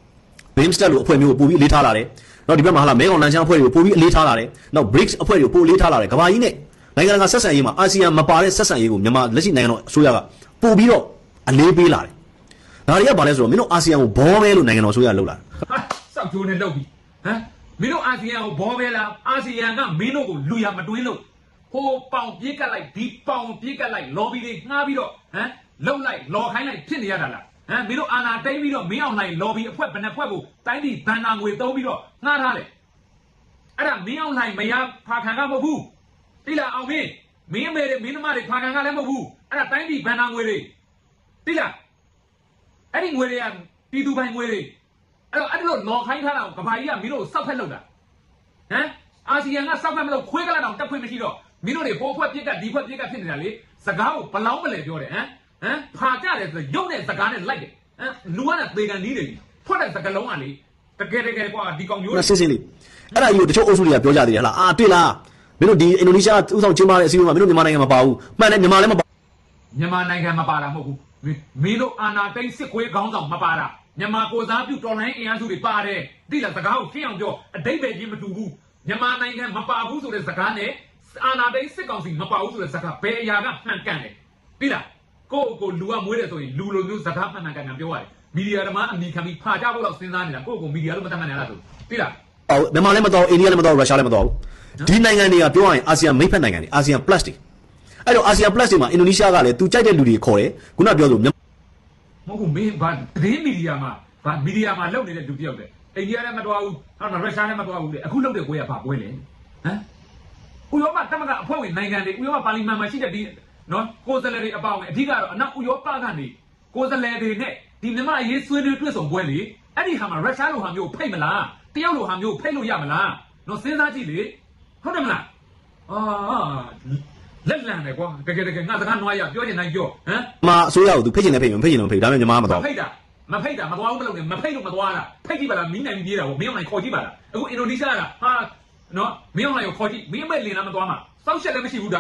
Bimstep လို့အဖွဲ့မျိုးကိုပို့ပြီးအလေးထားလာတယ်နောက်ဒီဘက်မှာဟာလာမဲကောင်လန်ချမ်းအဖွဲ့တွေကိုပို့ပြီးအလေးထားလာတယ်နောက် B R I C S အဖွဲ့တွေကိုပို့အလေးထားလာတယ်ကမ္ဘာကြီးနဲ့နိုင်ငံတကာဆက်ဆံရေးမှာအာဆီယံမပါတဲ့ဆက်ဆံရေးကိုမြန်မာလက်ရှိနိုင်ငံတော်အစိုးရကပို့ပြီးတော့အလေးပေးလာတယ်ဒါတွေကဘာလဲဆိုတော့မင်းတို့အာဆီယံကိုဘောပဲလို့နိုင်ငံတော်အစိုးရလှုပ်လာတယ်စောက်ကျိုးနဲ့လှုပ်ပြီးဟမ်မင်းတို့အာဆီယံကိုဘောပဲလားအာဆီယံကမင်းတို့ကိုလူရမတွင်းလို့ဟိုပေါင်ပြေးကတ်လိုက်ဒီပေါင်ပြေးကတ်လိုက်လော်ဘီတွေငှားပြီးတော့ဟမ်လှုပ်လိုက်လော်ခိုင်းလိုက်ဖြစ်နေရတာလားဟမ်မင်းတို့အာဏာတိတ်ပြီးတော့မင်းအောင်နိုင်လော်ဘီအဖွဲ့ဘယ်နှဖွဲ့ကိုတိုင်းပြည်ဘန်နာငွေသုံးပြီးတော့ငှားထားလေအဲ့ဒါမင်းအောင်နိုင်မရဖာခံကမဟုတ်ဘူးတိလာအောင်မင်းမင်းအမေတွေမင်းသမားတွေဖာခံကလည်းမဟုတ်ဘူးအဲ့ဒါတိုင်းပြည်ဘန်နာငွေတွေတိလာအဲ့ဒီငွေတွေကပြည်သူပိုင်ငွေတွေအဲ့တော့အဲ့လိုလော်ခိုင်းထားတာကိုကဘာကြီးကမင်းတို့စောက်ဖက်လုပ်တာဟမ်အာဆီယံကစောက်ဖက်မလို့ခွေးကလာတော့တက်ခွင့်မရှိတော့မင်းတို့တွေပိုးဖွဲ့ပြက်ကဒီဖွဲ့ပြက်ကဖြစ်နေတာလေစကားကိုဘလောင်းမလဲပြောတယ်ဟမ်ဟမ်ဖာကြတယ်ဆိုရုပ်နဲ့စကားနဲ့လိုက်တယ်ဟမ်လူကလည်းသေကန်နီးတယ်ဖွက်တဲ့စကားလုံးကလေတကယ်တကယ်ကွာဒီကောင်မျိုးဆင်းဆင်းလေးအဲ့ဒါကြီးကိုတချို့အုပ်စုတွေကပြောကြသေးတယ်ဟလားအာတွေ့လားမင်းတို့ဒီအင်ဒိုနီးရှားဥဆောင်ကျင်းပတဲ့အစည်းအဝေးမှာမင်းတို့မြန်မာနိုင်ငံမှာပါဘူးမှန်တယ်မြန်မာလည်းမပါမြန်မာနိုင်ငံမပါတာမဟုတ်ဘူးမင်းတို့အာဏာသိမ်းစစ်ခွေးခေါင်းဆောင်မပါတာမြန်မာကိုစားပြုတော်လိုင်းအင်အားစုတွေပါတယ်ဒီလားစကားကိုရှင်းအောင်ပြောအတိတ်ပဲချင်းမတူဘူးမြန်မာနိုင်ငံမပါဘူးဆိုတဲ့စကားနဲ့အာဏာသိမ်းစစ်ကောင်စီမပါဘူးဆိုတဲ့စကားဘယ်အရာကမှန်ကန်လဲဒီလားကိုယ့်ကိုလူကမွေးတယ်ဆိုရင်လူလိုမျိုးစကားမှန်မှန်ကန်ကန်ပြောရတယ်မီဒီယာဓမ္မအမိခံပြီးဖာကြဖို့တော့စဉ်းစားနေတာကိုယ့်ကိုမီဒီယာလို့မတတ်မှန်နေလားဆိုဒီလားအော်မြန်မာလည်းမတော်အိန္ဒိယလည်းမတော်ရုရှားလည်းမတော်ဘူးဒီနိုင်ငံတွေကပြောရရင်အာဆီယံမိတ်ဖက်နိုင်ငံတွေအာဆီယံ plus တွေအဲ့တော့အာဆီယံ plus တွေမှာအင်ဒိုနီးရှားကလည်းသူကြိုက်တဲ့လူတွေခေါ်တယ်ခုနပြောဆိုမဟုတ်ဘူးမင်းဘာသတင်းမီဒီယာမှာဘာမီဒီယာမှာလုပ်နေတဲ့လူတယောက်တည်းအိန္ဒိယလည်းမတော်ဘူးဟာရုရှားလည်းမတော်ဘူးလေအခုလုပ်တဲ့ပွဲကဘာပွဲလဲဟမ်ဥရောပသမဂ္ဂအဖွဲ့ဝင်နိုင်ငံတွေဥရောပပါလီမန်မှာရှိတဲ့ဒီနော်ကိုယ်စားလှယ်တွေအပေါင်းအဓိကတော့အနောက်ဥရောပကနေကိုယ်စားလှယ်တွေနဲ့ဒီမြန်မာအရေးဆွေးနွေးတွေ့ဆုံပွဲလေအဲ့ဒီဟာမှာရုရှားလိုဟာမျိုးဖိတ်မလားတရုတ်လိုဟာမျိုးဖိတ်လို့ရမလားနော်စဉ်းစားကြည့်လေဟုတ်တယ်မလားအာလက်လန်တယ်ကွာတကယ်တကယ်ငါစကားနွားရပြောချင်တိုင်းပြောဟမ်မအစိုးရကိုသူဖိတ်ချင်တယ်ဖိတ်မဖိတ်ချင်လို့ဖိတ်ဒါပေမဲ့ညီမမတော်ဖိတ်တာမဖိတ်တာမသွားဘူးမလုပ်နဲ့မဖိတ်လို့မသွားတာဖိတ်ကြည့်ပါလားမင်းနိုင်ပြီးပြေးတာဗောမင်းအောင်နိုင်ခေါ်ကြည့်ပါလားအခုအင်ဒိုနီးရှားကဟာနော်မင်းအောင်နိုင်ကိုခေါ်ကြည့်မင်းအမေလင်လားမသွားမှာစောက်ရှက်လည်းမရှိဘူးဒါ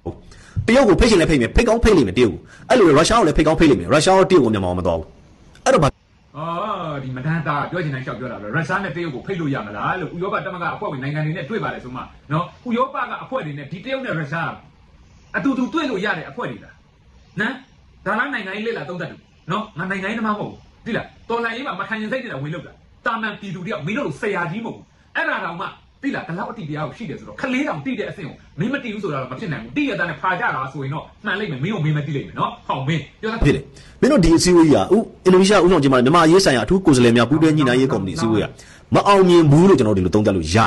တရုတ်ကိုဖိတ်ချင်လဲဖိတ်မယ်ဖိတ်ကောင်းဖိတ်လိမ့်မယ်တရုတ်အဲ့လိုရုရှားကိုလည်းဖိတ်ကောင်းဖိတ်လိမ့်မယ်ရုရှားရောတရုတ်ကိုမြန်မာမတော်ဘူးအဲ့တော့အော်ဒီမတန်းသားပြောချင်တိုင်းလျှောက်ပြောတာပဲရုရှားနဲ့တရုတ်ကိုဖိတ်လို့ရမလားလို့ဥရောပတမကအဖွဲ့ဝင်နိုင်ငံတွေနဲ့တွေ့ပါတယ်ဆိုမှနော်ဥရောပကအဖွဲ့တွေနဲ့ဒီတရုတ်နဲ့ရုရှားအတူတူတွေ့လို့ရတဲ့အဖွဲ့တွေလားနော်ဒါလားနိုင်ငံရေးလက်လာသုံးသပ်တယ်နော်ငါနိုင်ငံရေးသမားမဟုတ်ဘူးသိလားတော်လိုင်းရေးမှာမခံရင်စိတ်နဲ့ဝင်လို့တာတာမန်ပြည်သူတယောက်မင်းတို့ဆရာကြီးမဟုတ်ဘူးအဲ့ဒါတောင်မှသိလားဒီလောက်အတိတရားကိုရှိတယ်ဆိုတော့ခလေးတောင်တိတဲ့အဆင့်ကိုမင်းမတိဘူးဆိုတာတော့မဖြစ်နိုင်ဘူးတိရတဲ့နဲ့ဖာကြတာဆိုရင်တော့မှန်လိမ့်မယ်မင်းကိုမင်းမတိလိမ့်မယ်နော်ဟောင်းမင်းပြောတာဖြစ်တယ်မင်းတို့ဒီအစည်းအဝေးကြီးကဥအင်ဒိုနီးရှားဥဆောင်ကျင်းပတဲ့မြန်မာရေးဆိုင်ရာအထူးကိုယ်စားလှယ်များပူးတွဲညှိနှိုင်းရေးကော်မတီအစည်းအဝေးကမအောင်မြင်ဘူးလို့ကျွန်တော်ဒီလိုသုံးသပ်လို့ရတယ်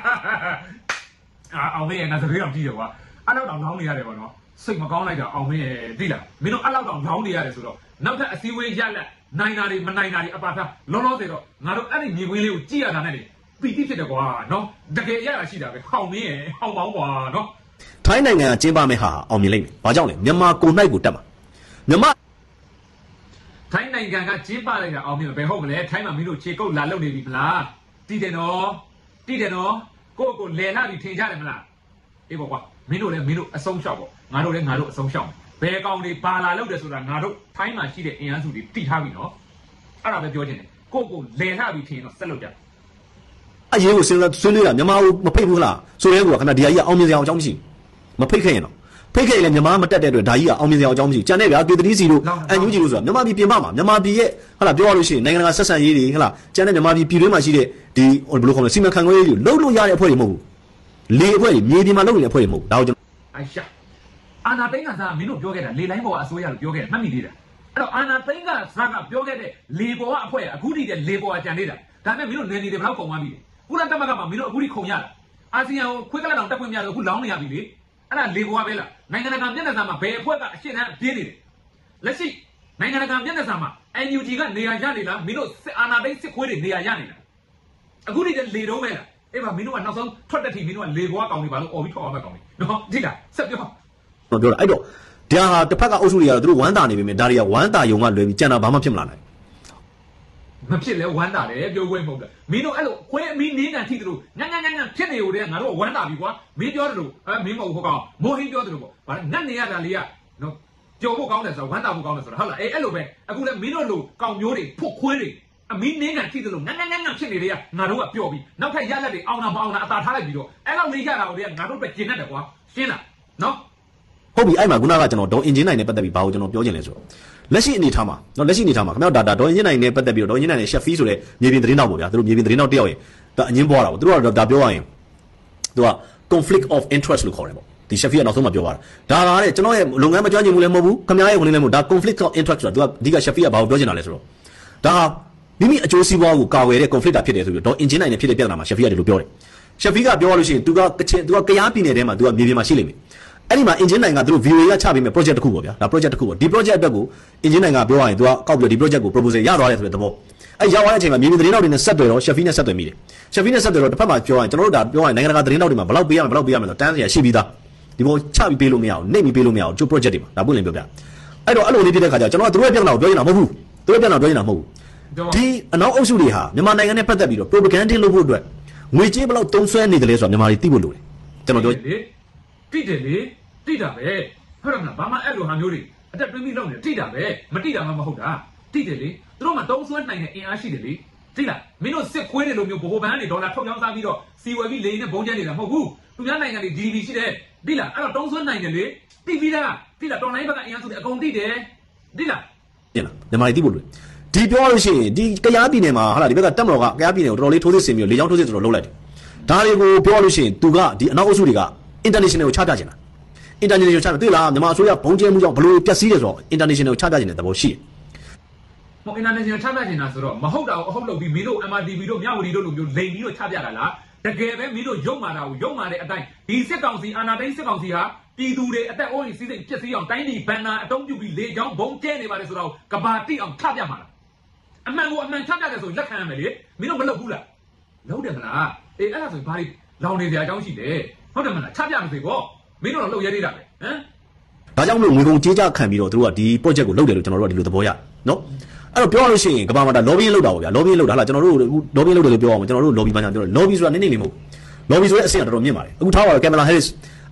အာအောင်မင်းရဲ့ငါသတိတော်ကြည့်တယ်ကွာအဲ့လောက်တောင်လောင်းနေရတယ်ပေါ့နော်စိတ်မကောင်းလိုက်တာအောင်မင်းရဲ့သိလားမင်းတို့အဲ့လောက်တောင်လောင်းနေရတယ်ဆိုတော့နောက်ထပ်အစည်းအဝေးရလက်နိုင်တာတွေမနိုင်တာတွေအပါဖာလောလောဆယ်တော့ငါတို့အဲ့ဒီမြေခွင်းလေးကိုကြည့်ရတာနဲ့ပီတိဖြစ်တယ်ကွာနော်တကယ်ရတာရှိတာပဲဟောင်းမင်းရဲ့ဟောင်းပေါင်းကွာနော်ထိုင်းနိုင်ငံကကျင်းပမယ့်ဟာအောင်မြင်လိမ့်မယ်ဘာကြောင့်လဲမြန်မာကိုနိုင်ကိုတက်မှာမြန်မာထိုင်းနိုင်ငံကကျင်းပလိုက်တာအောင်မြင်ဘယ်ဟုတ်မလဲထိုင်းမှာမင်းတို့ခြေကုပ်လာလုပ်နေပြီမလားတီးတယ်နော်တီးတယ်နော်ကိုယ့်ကိုလဲလာပြီးထင်ကြတယ်မလားအေးပေါ့ကွာမင်းတို့လည်းမင်းတို့အဆုံးရှောက်ပေါ့ငါတို့လည်းငါတို့အဆုံးရှောက်ဘယ်ကောင်တွေဘာလာလုပ်တယ်ဆိုတာငါတို့ထိုင်းမှာရှိတဲ့အင်အားစုတွေတိထားပြီနော်အဲ့ဒါပဲပြောချင်တယ်ကိုယ့်ကိုလဲလာပြီးထင်တော့ဆက်လုပ်ကြအရေးကိုစဉ်းစားဆွေးနွေးတာမြန်မာကိုမဖိတ်ဘူးလားဆိုရဲကွာခဏဒီဟာကြီးကအောင်မြင်စရာအကြောင်းမရှိမဖိတ်ခဲ့ရင်တော့ဖိတ်ခဲ့ရင်လည်းမြန်မာမတက်တဲ့အတွက်ဒါကြီးကအောင်မြင်စရာအကြောင်းမရှိကြံတဲ့ဗျာကေတရီစီတို့အန်ယူဂျီတို့ဆိုတာမြန်မာပြည်ပြင်ပမှာမြန်မာပြည်ရဲ့ဟာလာပြောရလို့ရှိရင်နိုင်ငံတကာဆက်ဆံရေးတွေဟာလာကြံတဲ့မြန်မာပြည်ပြည်တွင်းမှာရှိတဲ့ဒီဘယ်လိုခေါ်မလဲစီမံခန့်ခွဲရေးတွေလုံးလို့ရတဲ့အဖွဲ့တွေမဟုတ်ဘူးလေအဖွဲ့တွေမြေပြင်မှာလုပ်နေတဲ့အဖွဲ့တွေမဟုတ်ဘူးဒါကိုကျွန်တော်အိုက်ရှာအာနာသိန်းကစားမင်းတို့ပြောခဲ့တာလေလိုင်းပေါ်အစိုးရလို့ပြောခဲ့တယ်မှတ်မိသေးတယ်အဲ့တော့အာနာသိန်းကစားကပြောခဲ့တဲ့လေပေါ်ကအဖွဲ့အခုတည်းတဲ့လေပေါ်ကကြံနေတာဒါပေမဲ့မင်းတို့နယ်နေတယ်ဘယ်တော့ကုန်သွားပြီလဲကုလသမဂ္ဂမှာမင်းတို့အခုထိခုံရတာအာဆီယံကိုခွေးကလတောင်တက်ခွင့်မရတော့အခုလောင်းနေရပြီလေအဲ့ဒါလေပေါ်ကပဲလားနိုင်ငံတကာမျက်နှာစာမှာဘယ်အဖွဲ့ကအရှင်းတန်းပြင်းနေတယ်လက်ရှိနိုင်ငံတကာမျက်နှာစာမှာ အန် ယူ ဂျီ ကနေရာရနေလားမင်းတို့အာနာသိန်းစစ်ခွေးတွေနေရာရနေလားအခုတည်းတဲ့လေတုံးပဲလားအေးပါမင်းတို့ကနောက်ဆုံးထွက်တဲ့ထိမင်းတို့ကလေပေါ်ကကောင်းနေပါလို့អော်ပြီးထွက်အောင်မဲ့ကောင်းနေနော်ဒီလားဆက်ပြောတော့ပြောတာအဲ့တော့ဒါဟာတစ်ဖက်ကအုပ်စုတွေကတော့သူတို့ဝမ်းတာနေပြီမြင်ဒါတွေကဝမ်းတာယုံကလွယ်ပြီးကြံတာဘာမှဖြစ်မလာနိုင်မဖြစ်လဲဝမ်းတာတယ်ပြောခွင့်မဟုတ်တယ်မင်းတို့အဲ့လိုခွဲအမီးနင်းကန်ထိတယ်လို့ညံ့ညံ့ညံ့ညံ့ဖြစ်နေကိုတည်းကငါတို့ကဝမ်းတာပြီကွာမင်းပြောတယ်လို့အဲမင်းမဟုတ်ဟုတ်ကောင်မိုးဟင်းပြောတယ်လို့ပေါ့ဗါငတ်နေရတာလေးကနော်ကြော်ဖို့ကောင်းတယ်ဆိုတော့ဝမ်းတာဖို့ကောင်းတယ်ဆိုတော့ဟုတ်လားအေးအဲ့လိုပဲအခုလဲမင်းတို့လိုကောင်မျိုးတွေဖုတ်ခွဲတွေအမီးနင်းကန်ထိတယ်လို့ညံ့ညံ့ညံ့ညံ့ဖြစ်နေတယ်ကငါတို့ကပျော်ပြီးနောက်ထပ်ရလက်တွေအောင်တာမအောင်တာအသာထားလိုက်ပြီးတော့အဲ့လောက်လေးရတာကိုတည်းကငါတို့ပဲကျင်တတ်တယ်ကွာရှင်းလားနော်ဟုတ်ပြီအဲ့မှာခုနကကျွန်တော်ဒေါ်အင်ဂျင်နိုင်နဲ့ပတ်သက်ပြီးဘာကိုကျွန်တော်ပြောချင်လဲဆိုတော့လက်ရှိအနေထားမှာနော်လက်ရှိအနေထားမှာခင်ဗျားဒါဒေါ်အင်ဂျင်နိုင်နဲ့ပတ်သက်ပြီးတော့ဒေါ်အင်ဂျင်နိုင်နဲ့ရှက်ဖီဆိုတဲ့မြေပြင်သတင်းတောက်ပေါ့ဗျာသူတို့မြေပြင်သတင်းတောက်တယောက်ရဲ့ဒါအငင်းပွားတာပေါ့သူတို့ကတော့ဒါပြောရရင်သူက conflict of interest လို့ခေါ်တယ်ပေါ့ဒီရှက်ဖီကနောက်ဆုံးမှပြောသွားတာဒါကလည်းကျွန်တော်ရဲ့လုပ်ငန်းမကျွမ်းကျင်မှုလည်းမဟုတ်ဘူးခင်ဗျားရဲ့ဝင်လည်းမဟုတ်ဒါ conflict of interest ဆိုတာသူကအဓိကရှက်ဖီကဘာကိုပြောချင်တာလဲဆိုတော့ဒါဟာမိမိအကျိုးစီးပွားကိုကာဝယ်တဲ့ conflict တာဖြစ်တယ်ဆိုပြီးဒေါ်အင်ဂျင်နိုင်နဲ့ဖြစ်တဲ့ပြဿနာမှာရှက်ဖီကဒီလိုပြောတယ်ရှက်ဖီကပြောရလို့ရှိရင်သူကကချင်သူကကရားပြည်နယ်ထဲမှာသူကမြေပြင်မှာရှိလိမ့်မယ်အဲ့ဒီမှာ engine နိုင်ကသူတို့ view ရချပေးမယ် project တစ်ခုပေါ့ဗျာဒါ project တစ်ခုပေါ့ဒီ project အတွက်ကို engine နိုင်ကပြောရရင်သူကကောက်ပြီးဒီ project ကို proposal ရသွားတယ်ဆိုတဲ့သဘောအဲ့ရောက်သွားတဲ့အချိန်မှာမြေပြင်သတင်းတောက်တွေနဲ့ဆက်သွယ်တော့ Sheffield နဲ့ဆက်သွယ်မိတယ် Sheffield နဲ့ဆက်သွယ်တော့တစ်ဖက်မှာပြောရရင်ကျွန်တော်တို့ဒါပြောရရင်နိုင်ငံတကာသတင်းတောက်တွေမှာဘယ်လောက်ပေးရမလဲဘယ်လောက်ပေးရမလဲတန်းစရာရှိပြီးသားဒီပေါ်ချပြီးပေးလို့မရအောင်နှိပ်ပြီးပေးလို့မရအောင်ကျိုး project တွေမှာဒါပွင့်လင်းပြောပြအဲ့တော့အဲ့လိုလေးဖြစ်တဲ့ခါကျကျွန်တော်ကသူတို့ရဲ့ပြဿနာကိုပြောနေတာမဟုတ်ဘူးသူတို့ရဲ့ပြဿနာပြောနေတာမဟုတ်ဘူးဒီအနောက်အုပ်စုတွေဟာမြန်မာနိုင်ငံနဲ့ပတ်သက်ပြီးတော့ propaganda လုပ်ဖို့အတွက်ငွေကြေးဘယ်လောက်တုံးဆွဲနေတယ်လဲဆိုတာမြန်မာတွေသိဖို့လိုတယ်ကျွန်တော်ပြောလေတိတယ်လေတိတာပဲဟုတ်တယ်မလားဘာမှအဲ့လိုဟာမျိုးတွေအတက်တွင်းပြီးလုပ်နေတိတာပဲမတိတာမှမဟုတ်တာတိတယ်လေသူတို့မှတုံးဆွဲနိုင်တဲ့အင်အားရှိတယ်လေတိလားမင်းတို့စစ်ခွေးတွေလိုမျိုးဘိုဟိုဘန်းကနေဒေါ်လာထုတ်ရောင်းစားပြီးတော့စီဝယ်ပြီးလေနဲ့ဘုံကျန်းနေတာမဟုတ်ဘူးသူများနိုင်ငံတွေ ဂျီ ဒီ ပီ ရှိတယ်တိလားအဲ့တော့တုံးဆွဲနိုင်တယ်လေတိပြီးသားတိလားတော်လိုင်းဘက်ကအင်အားစုတွေအကုန်တိတယ်တိလားတင်လားမြန်မာတွေသိဖို့လိုဒီပြောလို့ရှိရင်ဒီကရားပြည်နယ်မှာဟာလာဒီဘက်ကတက်မတော်ကကရားပြည်နယ်ကိုတော်တော်လေးထိုးစစ်ဆင်ပြီးတော့လေကြောင်းထိုးစစ်တော်တော်လုပ်လိုက်တယ်ဒါတွေကိုပြောလို့ရှိရင်သူကဒီအနောက်အုပ်စုတွေက international ကိုချပြချင်တာ international ကိုချပြတွေ့လားမြန်မာအစိုးရဘုံကျဲမှုကြောင့်ဘလို့ပျက်စီးတယ်ဆိုတော့ international ကိုချပြချင်တဲ့သဘောရှိတယ်မဟုတ် international ချပြချင်တာဆိုတော့မဟုတ်တာကိုအဟုတ်လုပ်ပြီးမင်းတို့ M R T V တို့မြဝတီတို့လိုမျိုးလိန်ပြီးတော့ချပြတာလားတကယ်ပဲမင်းတို့ရုပ်မာတာကိုရုပ်မာတဲ့အတိုင်းဒီစစ်ကောင်စီအာဏာသိမ်းစစ်ကောင်စီဟာပြည်သူတွေအသက်အိုးအိမ်စီးစိမ်ဖြစ်စီအောင်တိုင်းပြည်ဘန်နာအတုံးပြုပြီးလေကြောင်းဘုံကျဲနေပါတယ်ဆိုတော့ကဘာတိအောင်ချပြမှာလားအမှန်ကိုအမှန်ချပြတယ်ဆိုလက်ခံရမယ်လေမင်းတို့မလုပ်ဘူးလားလုပ်တယ်မလားအေးအဲ့ဒါဆိုဘာလောင်နေစရာအကြောင်းရှိတယ်ဟုတ်တယ်မလားချပြမယ်ဆိုပေါ့မင်းတို့တော့လုပ်ရဲသေးတာပဲဟမ်ဒါကြောင့်မလို့ငွေကုန်ကြေးကြခံပြီးတော့တို့ကဒီ project ကိုလုပ်တယ်လို့ကျွန်တော်တို့ကဒီလိုသဘောရနော်အဲ့တော့ပြောရလို့ရှိရင်ကမ္ဘာမှာဒါ lobby လုပ်တာပေါ့ဗျာ lobby လုပ်တာဟာကျွန်တော်တို့ lobby လုပ်တယ်လို့ပြောအောင်ကျွန်တော်တို့ lobby ဘာညာပြောတယ် lobby ဆိုတာနည်းနည်းလေးမဟုတ် lobby ဆိုတဲ့အဆင့်ကတော်တော်မြင့်ပါတယ်အခုထားပါတော့ Kamala Harris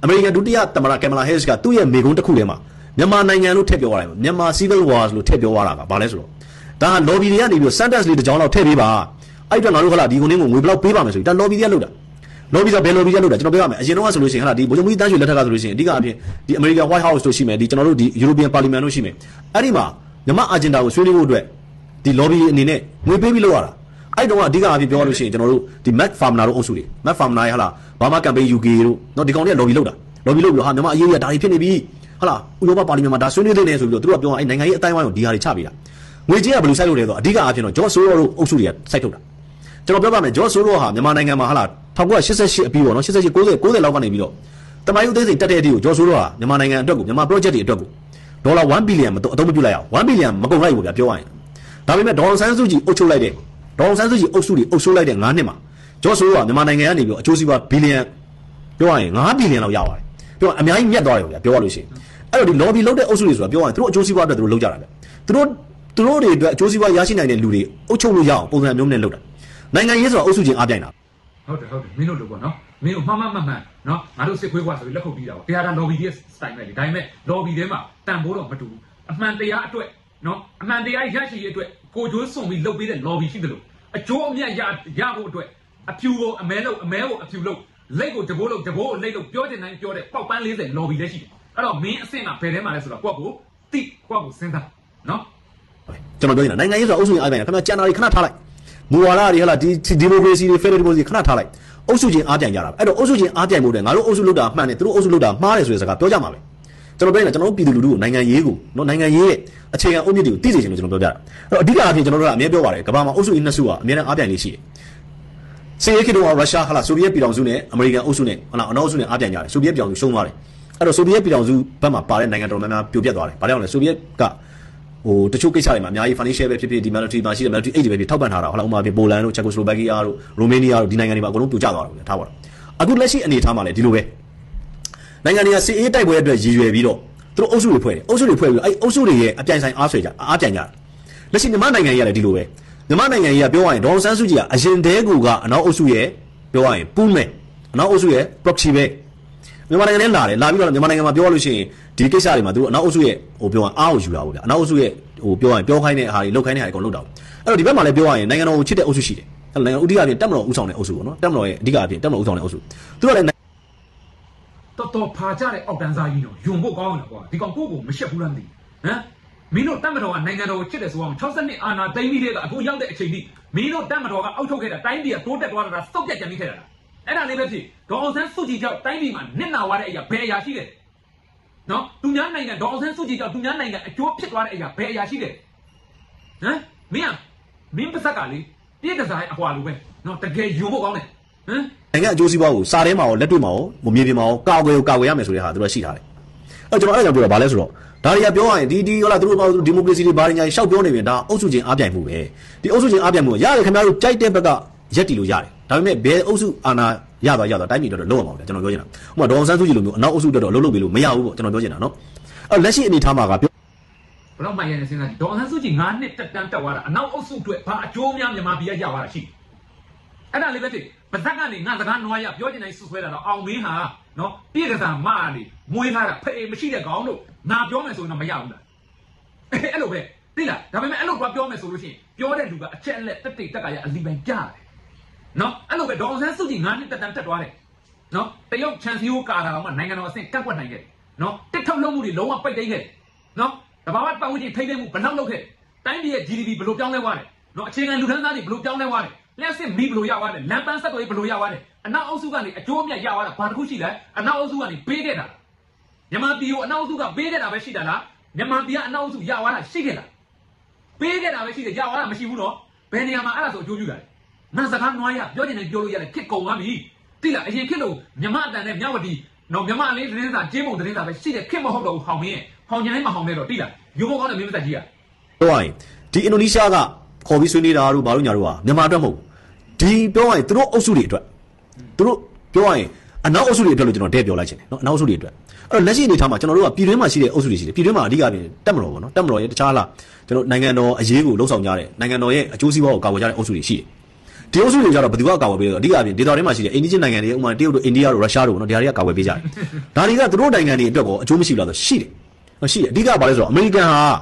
အမေရိကန်ဒုတိယသမ္မတကင်မလာဟဲရစ်ကသူ့ရဲ့မိကုံးတစ်ခုထဲမှာမြန်မာနိုင်ငံလို့ထည့်ပြောရတယ်မြန်မာ civil wars လို့ထည့်ပြောရတာကဘာလဲဆိုတော့ဒါက lobby တွေကနေပြီး sentence လေးတစ်ကြောင်းလောက်ထည့်ပေးပါအဲ့အတွက်ငါတို့ခလာဒီကုန်လေးကိုငွေဘယ်လောက်ပေးပါမယ်ဆိုပြီးဒါ lobby တွေကလုပ်တာ lobby ဆိုဘယ် lobby ကလုပ်တာကျွန်တော်ပြောရမယ်အရင်တော့ဆိုလို့ရှိရင်ခလာဒီဗိုလ်ချုပ်မှုတန်းရွှေလက်ထက်ကဆိုလို့ရှိရင်အဓိကအပြင်ဒီ American White House တို့ရှိမယ်ဒီကျွန်တော်တို့ဒီ European Parliament တို့ရှိမယ်အဲ့ဒီမှာမြန်မာ agenda ကိုဆွေးနွေးဖို့အတွက်ဒီ lobby အနေနဲ့ငွေပေးပြီးလုပ်ရတာအဲ့တုန်းကအဓိကအဖြစ်ပြောရလို့ရှိရင်ကျွန်တော်တို့ဒီ Mac Farmer တို့အုပ်စုတွေ Mac Farmer ရဲ့ဟာလားဘာမှ campaign ယူ ကေ တို့เนาะဒီကောင်တွေက lobby လုပ်တာ lobby လုပ်ပြီးတော့ဟာမြန်မာအရေးကြီးတာဒါတွေဖြစ်နေပြီဟာလားဥရောပပါလီမန်မှာဒါဆွေးနွေးနေတယ်ဆိုပြီးတော့သူတို့ကပြောအဲ့နိုင်ငံရေးအတိုင်းအဝိုင်းကိုဒီဟာတွေချပေးတာငွေကြေးကဘယ်လိုစိုက်လို့လဲဆိုတော့အဓိကအဖြစ်တော့ George Soros တို့အုပ်စုတွေကစိုက်ထုတ်တာကျွန်တော်ပြောပါမယ် George Soros ဟာမြန်မာနိုင်ငံမှာဟာလား၁၉၈၈အပြီးပေါ့နော်၈၈ ၉၀ ၉၀လောက်ကနေပြီးတော့တမိုင်းဦးသိန်းစိန်တက်တဲ့အထိကို George Soros ဟာမြန်မာနိုင်ငံအတွက်ကိုမြန်မာ project တွေအတွက်ကိုဒေါ်လာone billion မတော့အသုံးမပြုလိုက်အောင်one billion မကုန်လိုက်ဘူးဗျာပြောရရင်ဒါပေမဲ့ဒေါ်ဆန်းစုကြည်အုပ်ချုပ်လိုက်တဲ့ဒေါ်ဆန်းစုကြည်အုပ်စုတွေအုပ်ချုပ်လိုက်တဲ့nineနှစ်မှာ George Soros ကမြန်မာနိုင်ငံကနေပြီးတော့အကျိုးစီးပွား billion ပြောရရင်five billion လောက်ရပါတယ်ပြောအများကြီးမြတ်သွားတယ်ဗျာပြောရလို့ရှိရင်အဲ့တော့ဒီ lobby လုပ်တဲ့အုပ်စုတွေဆိုတာပြောရရင်သူတို့အကျိုးစီးပွားအတွက်သူတို့လုပ်ကြတာဗျသူတို့သူတို့တွေအတွက်အကျိုးစီးပွားရရှိနိုင်တဲ့လူတွေအုပ်ချုပ်လို့ရအောင်ပုံစံမျိုးနဲ့လုပ်တာနိုင်ငံရေးဆိုတာအုပ်စုချင်းအားပြိုင်တာဟုတ်တယ်ဟုတ်တယ်မင်းတို့တို့ပေါ့နော်မင်းတို့မှန်မှန်မှန်မှန်နော်ငါတို့စစ်ခွေးကွာဆိုပြီးလက်ခုပ်ပြီးတာပေါ့တရားတာ lobby ရဲ့ style ပဲလေဒါပေမဲ့ lobby ထဲမှာတန်ဖိုးတော့မတူဘူးအမှန်တရားအတွက်နော်အမှန်တရားရရှိရေးအတွက်ကိုကျိုးစွန်ပြီးလုပ်ပေးတဲ့ lobby ရှိတယ်လို့အကျိုးအမြတ်ရရဖို့အတွက်အဖြူကိုအမဲလို့အမဲကိုအဖြူလို့လက်ကိုတဘိုးလို့တဘိုးကိုလက်လို့ပြောချင်တိုင်းပြောတဲ့ပေါက်ပန်းforty lobby လည်းရှိတယ်အဲ့တော့မင်းအဆင့်ကဘယ်ထဲမှာလဲဆိုတော့ကိုယ့်ကိုတိကိုယ့်ကိုစဉ်းစားနော်ကျွန်တော်ပြောနေတာနိုင်ငံရေးဆိုတာအုပ်စုချင်းအားပြိုင်တာခင်ဗျာကျန်တာတွေခဏထားလိုက်မူဝါဒတွေဟလာဒီဒီမိုကရေစီတွေဖက်ဒရယ်ဒီမိုကရေစီခဏထားလိုက်အုပ်စုချင်းအားပြိုင်ကြတာအဲ့တော့အုပ်စုချင်းအားပြိုင်ဖို့တဲ့ငါတို့အုပ်စုလုပ်တာမှန်တယ်သူတို့အုပ်စုလုပ်တာမှားတယ်ဆိုတဲ့စကားပြောကြမှာပဲကျွန်တော်ပြောနေတာကျွန်တော်တို့ပြည်သူလူထုကိုနိုင်ငံရေးကိုနော်နိုင်ငံရေးရဲ့အခြေခံအုတ်မြစ်တွေကိုသိစေချင်လို့ကျွန်တော်ပြောကြတာအဲ့တော့အဓိကအဖြစ်ကျွန်တော်တို့ကအမြဲပြောပါတယ်ကမ္ဘာမှာအုပ်စုကြီးနှစ်စုကအများနဲ့အားပြိုင်လေးရှိတယ်စစ်ရေးခေတ်တုန်းကရုရှားဟလာဆိုဗီယက်ပြည်ထောင်စုနဲ့အမေရိကန်အုပ်စုနဲ့ဟလာအနောက်အုပ်စုနဲ့အားပြိုင်ကြတယ်ဆိုဗီယက်ပြည်ထောင်စုရှုံးသွားတယ်အဲ့တော့ဆိုဗီယက်ပြည်ထောင်စုဘက်မှာပါတဲ့နိုင်ငံတော်များများပြိုပြတ်သွားတယ်ဘာကြောင့်လဲဆိုဗီယက်ကဟိုတချို့ကိစ္စတွေမှာအများကြီး financial ပဲဖြစ်ဖြစ်ဒီ military မှာရှိတဲ့ military aid တွေပဲဖြစ်ထောက်ပံ့ထားတာဟလာဥပမာဖြစ်ပိုလန်တို့ချက်ကိုစလိုဗက်ကီးယားတို့ရိုမေးနီးယားတို့ဒီနိုင်ငံတွေမှာအကုန်လုံးပြိုကျသွားတယ်ထားပါတော့အခုလက်ရှိအနေအထားမှာလည်းဒီလိုပဲနိုင်ငံတွေကစစ်အေးတိုက်ပွဲအတွက်ရည်ရွယ်ပြီးတော့သူတို့အုပ်စုတွေဖွဲ့တယ်အုပ်စုတွေဖွဲ့ပြီးတော့အဲ့အုပ်စုတွေရဲ့အပြိုင်ဆိုင်အားဆွေကြအားပြိုင်ကြတယ်လက်ရှိမြန်မာနိုင်ငံကြီးကလည်းဒီလိုပဲမြန်မာနိုင်ငံကြီးကပြောရရင်ဒေါ်ဆန်းစုကြည်ကအရင်တည်းကူကအနောက်အုပ်စုရဲ့ပြောရရင်ပူးမယ်အနောက်အုပ်စုရဲ့ proxy ပဲမြန်မာနိုင်ငံနဲ့လာတယ်လာပြီးတော့မြန်မာနိုင်ငံမှာပြောရလို့ရှိရင်ဒီကိစ္စတွေမှာသူတို့အနောက်အုပ်စုရဲ့ဟိုပြောရင်အားကိုယူတာပေါ့ဗျာအနောက်အုပ်စုရဲ့ဟိုပြောရရင်ပြောခိုင်းတဲ့ဟာတွေလောက်ခိုင်းတဲ့ဟာတွေအကုန်လုပ်တာအဲ့တော့ဒီဘက်မှာလည်းပြောရရင်နိုင်ငံတော်ကိုချစ်တဲ့အုပ်စုရှိတယ်အဲ့နိုင်ငံဥတီကအပြင်တက်မတော်ဦးဆောင်တဲ့အုပ်စုပေါ့နော်တက်မတော်ရဲ့အဓိကအပြင်တက်မတော်ဦးဆောင်တဲ့အုပ်စုသူတို့လည်းတော်တော်ဖာကြတဲ့အောက်တန်းစားကြီးတော့ယုံဖို့ကောင်းတယ်ကွာဒီကောင်ကိုကိုမရှက်ဘူးလားမသိဟမ်မင်းတို့တက်မတော်ကနိုင်ငံတော်ကိုချစ်တယ်ဆိုအောင်sixty-twoအာဏာသိမ်းပြီးတဲ့ကအခုရောက်တဲ့အချိန်ထိမင်းတို့တက်မတော်ကအောက်ထုတ်ခဲ့တာတိုင်းပြည်ကတိုးတက်သွားတာစောက်ပြတ်ကြံပြီးခဲ့တာအဲ့ဒါလေးပဲဖြစ်ဒေါ်အောင်ဆန်းစုကြည်ကြောင့်တိုင်းပြည်မှာနစ်နာသွားတဲ့အရာဘယ်အရာရှိလဲနော်သူများနိုင်ငံဒေါ်အောင်ဆန်းစုကြည်ကြောင့်သူများနိုင်ငံအကျိုးဖြစ်သွားတဲ့အရာဘယ်အရာရှိလဲဟမ်မင်းမင်းပါစက်ကလေပြည့်ကစားအဟွာလိုပဲနော်တကယ်ယုံဖို့ကောင်းတယ်ဟမ်နိုင်ငံအကျိုးစီးပွားကိုစာထဲမှာရောလက်တွေ့မှာရောမမြေပြင်မှာရောကာကွယ်ကိုကာကွယ်ရမယ်ဆိုတဲ့ဟာသူတို့ရှိထားတယ်အဲ့ကျွန်တော်အဲ့ဒါကြောင့်ပြောတာဗာလဲဆိုတော့ဒါတွေကပြောရရင်ဒီဒီဟုတ်လားသူတို့ဒီမိုကရေစီတွေဘာတွေညာရှောက်ပြောနေပြင်ဒါအုပ်စုချင်းအားပြိုင်မှုပဲဒီအုပ်စုချင်းအားပြိုင်မှုရတယ်ခင်ဗျားတို့ကြိုက်တဲ့ဘက်ကရက်တီလို့ရတယ်ဒါပေမဲ့ဘယ်အုပ်စုအာဏာရသွားရသွားတိုင်းပြည်တော့လုံးဝမဟုတ်ဘူးကျွန်တော်ပြောချင်တာဥပမာဒေါ်အောင်ဆန်းစုကြည်လိုမျိုးအနောက်အုပ်စုတော့အလုပ်လုပ်ပြီးလို့မရဘူးပေါ့ကျွန်တော်ပြောချင်တာနော်အဲ့လက်ရှိအနေထားမှာကပြောဘယ်တော့မှရနေစင်းကဒေါ်အောင်ဆန်းစုကြည်nineနှစ်တက်တန်းတက်သွားတာအနောက်အုပ်စုအတွက်ဘာအကျိုးများမြန်မာပြည်ရရသွားတာရှိအဲ့ဒါလေးပဲဖြစ်ပါဇက်ကနေငါစကားနွားရပြောချင်တိုင်းဆွဆွဲတာတော့အောင်မင်းဟာနော်ပြည့်ကစားမအားလေမွေးထားတာဖေမရှိတဲ့ကောင်လို့ငါပြောမယ်ဆိုရင်တော့မရဘူးလားအဲ့လိုပဲသိလားဒါပေမဲ့အဲ့လိုပြောမယ်ဆိုလို့ရှိရင်ပြောတဲ့လူကအချက်အလက်တက်တိတ်တက်ကရအလီပိုင်ပြတယ်နော်အဲ့လိုပဲဒေါ်အောင်ဆန်းစုကြည်nineနှစ်တက်တန်းတက်သွားတယ်နော်တရုတ်ချန်စီယိုကာတာကမှနိုင်ငံတော်အဆင့်ကန့်ကွက်နိုင်ခဲ့တယ်နော်တစ်ထုတ်လုံးမှုတွေလုံးဝပိတ်သိမ်းခဲ့တယ်နော်တဘာဝပတ်ဝန်းကျင်ထိမ့်သိမ်းမှုဘယ်လောက်လုပ်ခဲ့တိုင်းပြည်ရဲ့ ဂျီ ဒီ ပီ ဘယ်လိုပြောင်းလဲသွားတယ်နော်အခြေခံလူထမ်းသားတွေဘယ်လိုပြောင်းလဲသွားတယ်လက်စစ်မီးဘယ်လိုရသွားတယ်လမ်းပန်းဆက်သွယ်ရေးဘယ်လိုရသွားတယ်အနောက်အုပ်စုကနေအကျိုးအမြတ်ရသွားတာဘာတစ်ခုရှိလဲအနောက်အုပ်စုကနေပေးခဲ့တာမြန်မာပြည်ကိုအနောက်အုပ်စုကပေးခဲ့တာပဲရှိတာလားမြန်မာပြည်ကအနောက်အုပ်စုရသွားတာရှိခဲ့လားပေးခဲ့တာပဲရှိတယ်ရသွားတာမရှိဘူးနော်ဘယ်နေရာမှာအဲ့ဒါဆိုအကျိုးပြုတာလဲငါစကားနွားရပြောချင်တယ်ပြောလို့ရတယ်ခစ်ကုန်သွားပြီသိလားအရင်ခစ်လို့မြမအတန်နဲ့မြဝတီနော်မြမလေးသတင်းစာကျင်းပုံသတင်းစာပဲရှိတယ်ခစ်မဟုတ်တော့ဘူးဟောင်မင်းဟောင်ကျန်လေးမဟောင်နေတော့သိလားရုံးကောင်းတဲ့မင်းမသက်ကြီးอ่ะပြောရရင်ဒီအင်ဒိုနီးရှားကခေါ်ပြီးဆွေးနွေးတာတို့ဘာလို့ညာတို့ကမြန်မာအတွက်မဟုတ်ဒီပြောရရင်သူတို့အုပ်စုတွေအတွက်သူတို့ပြောရရင်အနောက်အုပ်စုတွေအတွက်လို့ကျွန်တော်တဲ့ပြောလိုက်ချင်တယ်နော်အနောက်အုပ်စုတွေအတွက်အဲ့တော့လက်ရှိအနေထားမှာကျွန်တော်တို့ကပြည်တွင်းမှာရှိတဲ့အုပ်စုတွေရှိတယ်ပြည်တွင်းမှာအဓိကပြင်တက်မတော်ပေါ့နော်တက်မတော်ရဲ့တခြားလားကျွန်တော်နိုင်ငံတော်အရေးကိုလှုပ်ဆောင်ကြတဲ့နိုင်ငံတော်ရဲ့အကျိုးစီးပွားကိုကာကွယ်ကြတဲ့အုပ်စုတွေရှိတယ်တရုတ်စုတွေကြတော့ဘယ်သူကကာဝယ်ပေးတော့အဓိကအပြင်ဒေသတွေမှာရှိတဲ့အိန္ဒိယနိုင်ငံတွေဥမာတရုတ်တို့အိန္ဒိယတို့ရုရှားတို့နော်ဒါတွေကကာဝယ်ပေးကြတယ်ဒါတွေကသူတို့နိုင်ငံတွေအတွက်ကောအကျိုးမရှိဘူးလားဆိုရှိတယ်ရှိတယ်အဓိကဘာလဲဆိုတော့အမေရိကန်ဟာ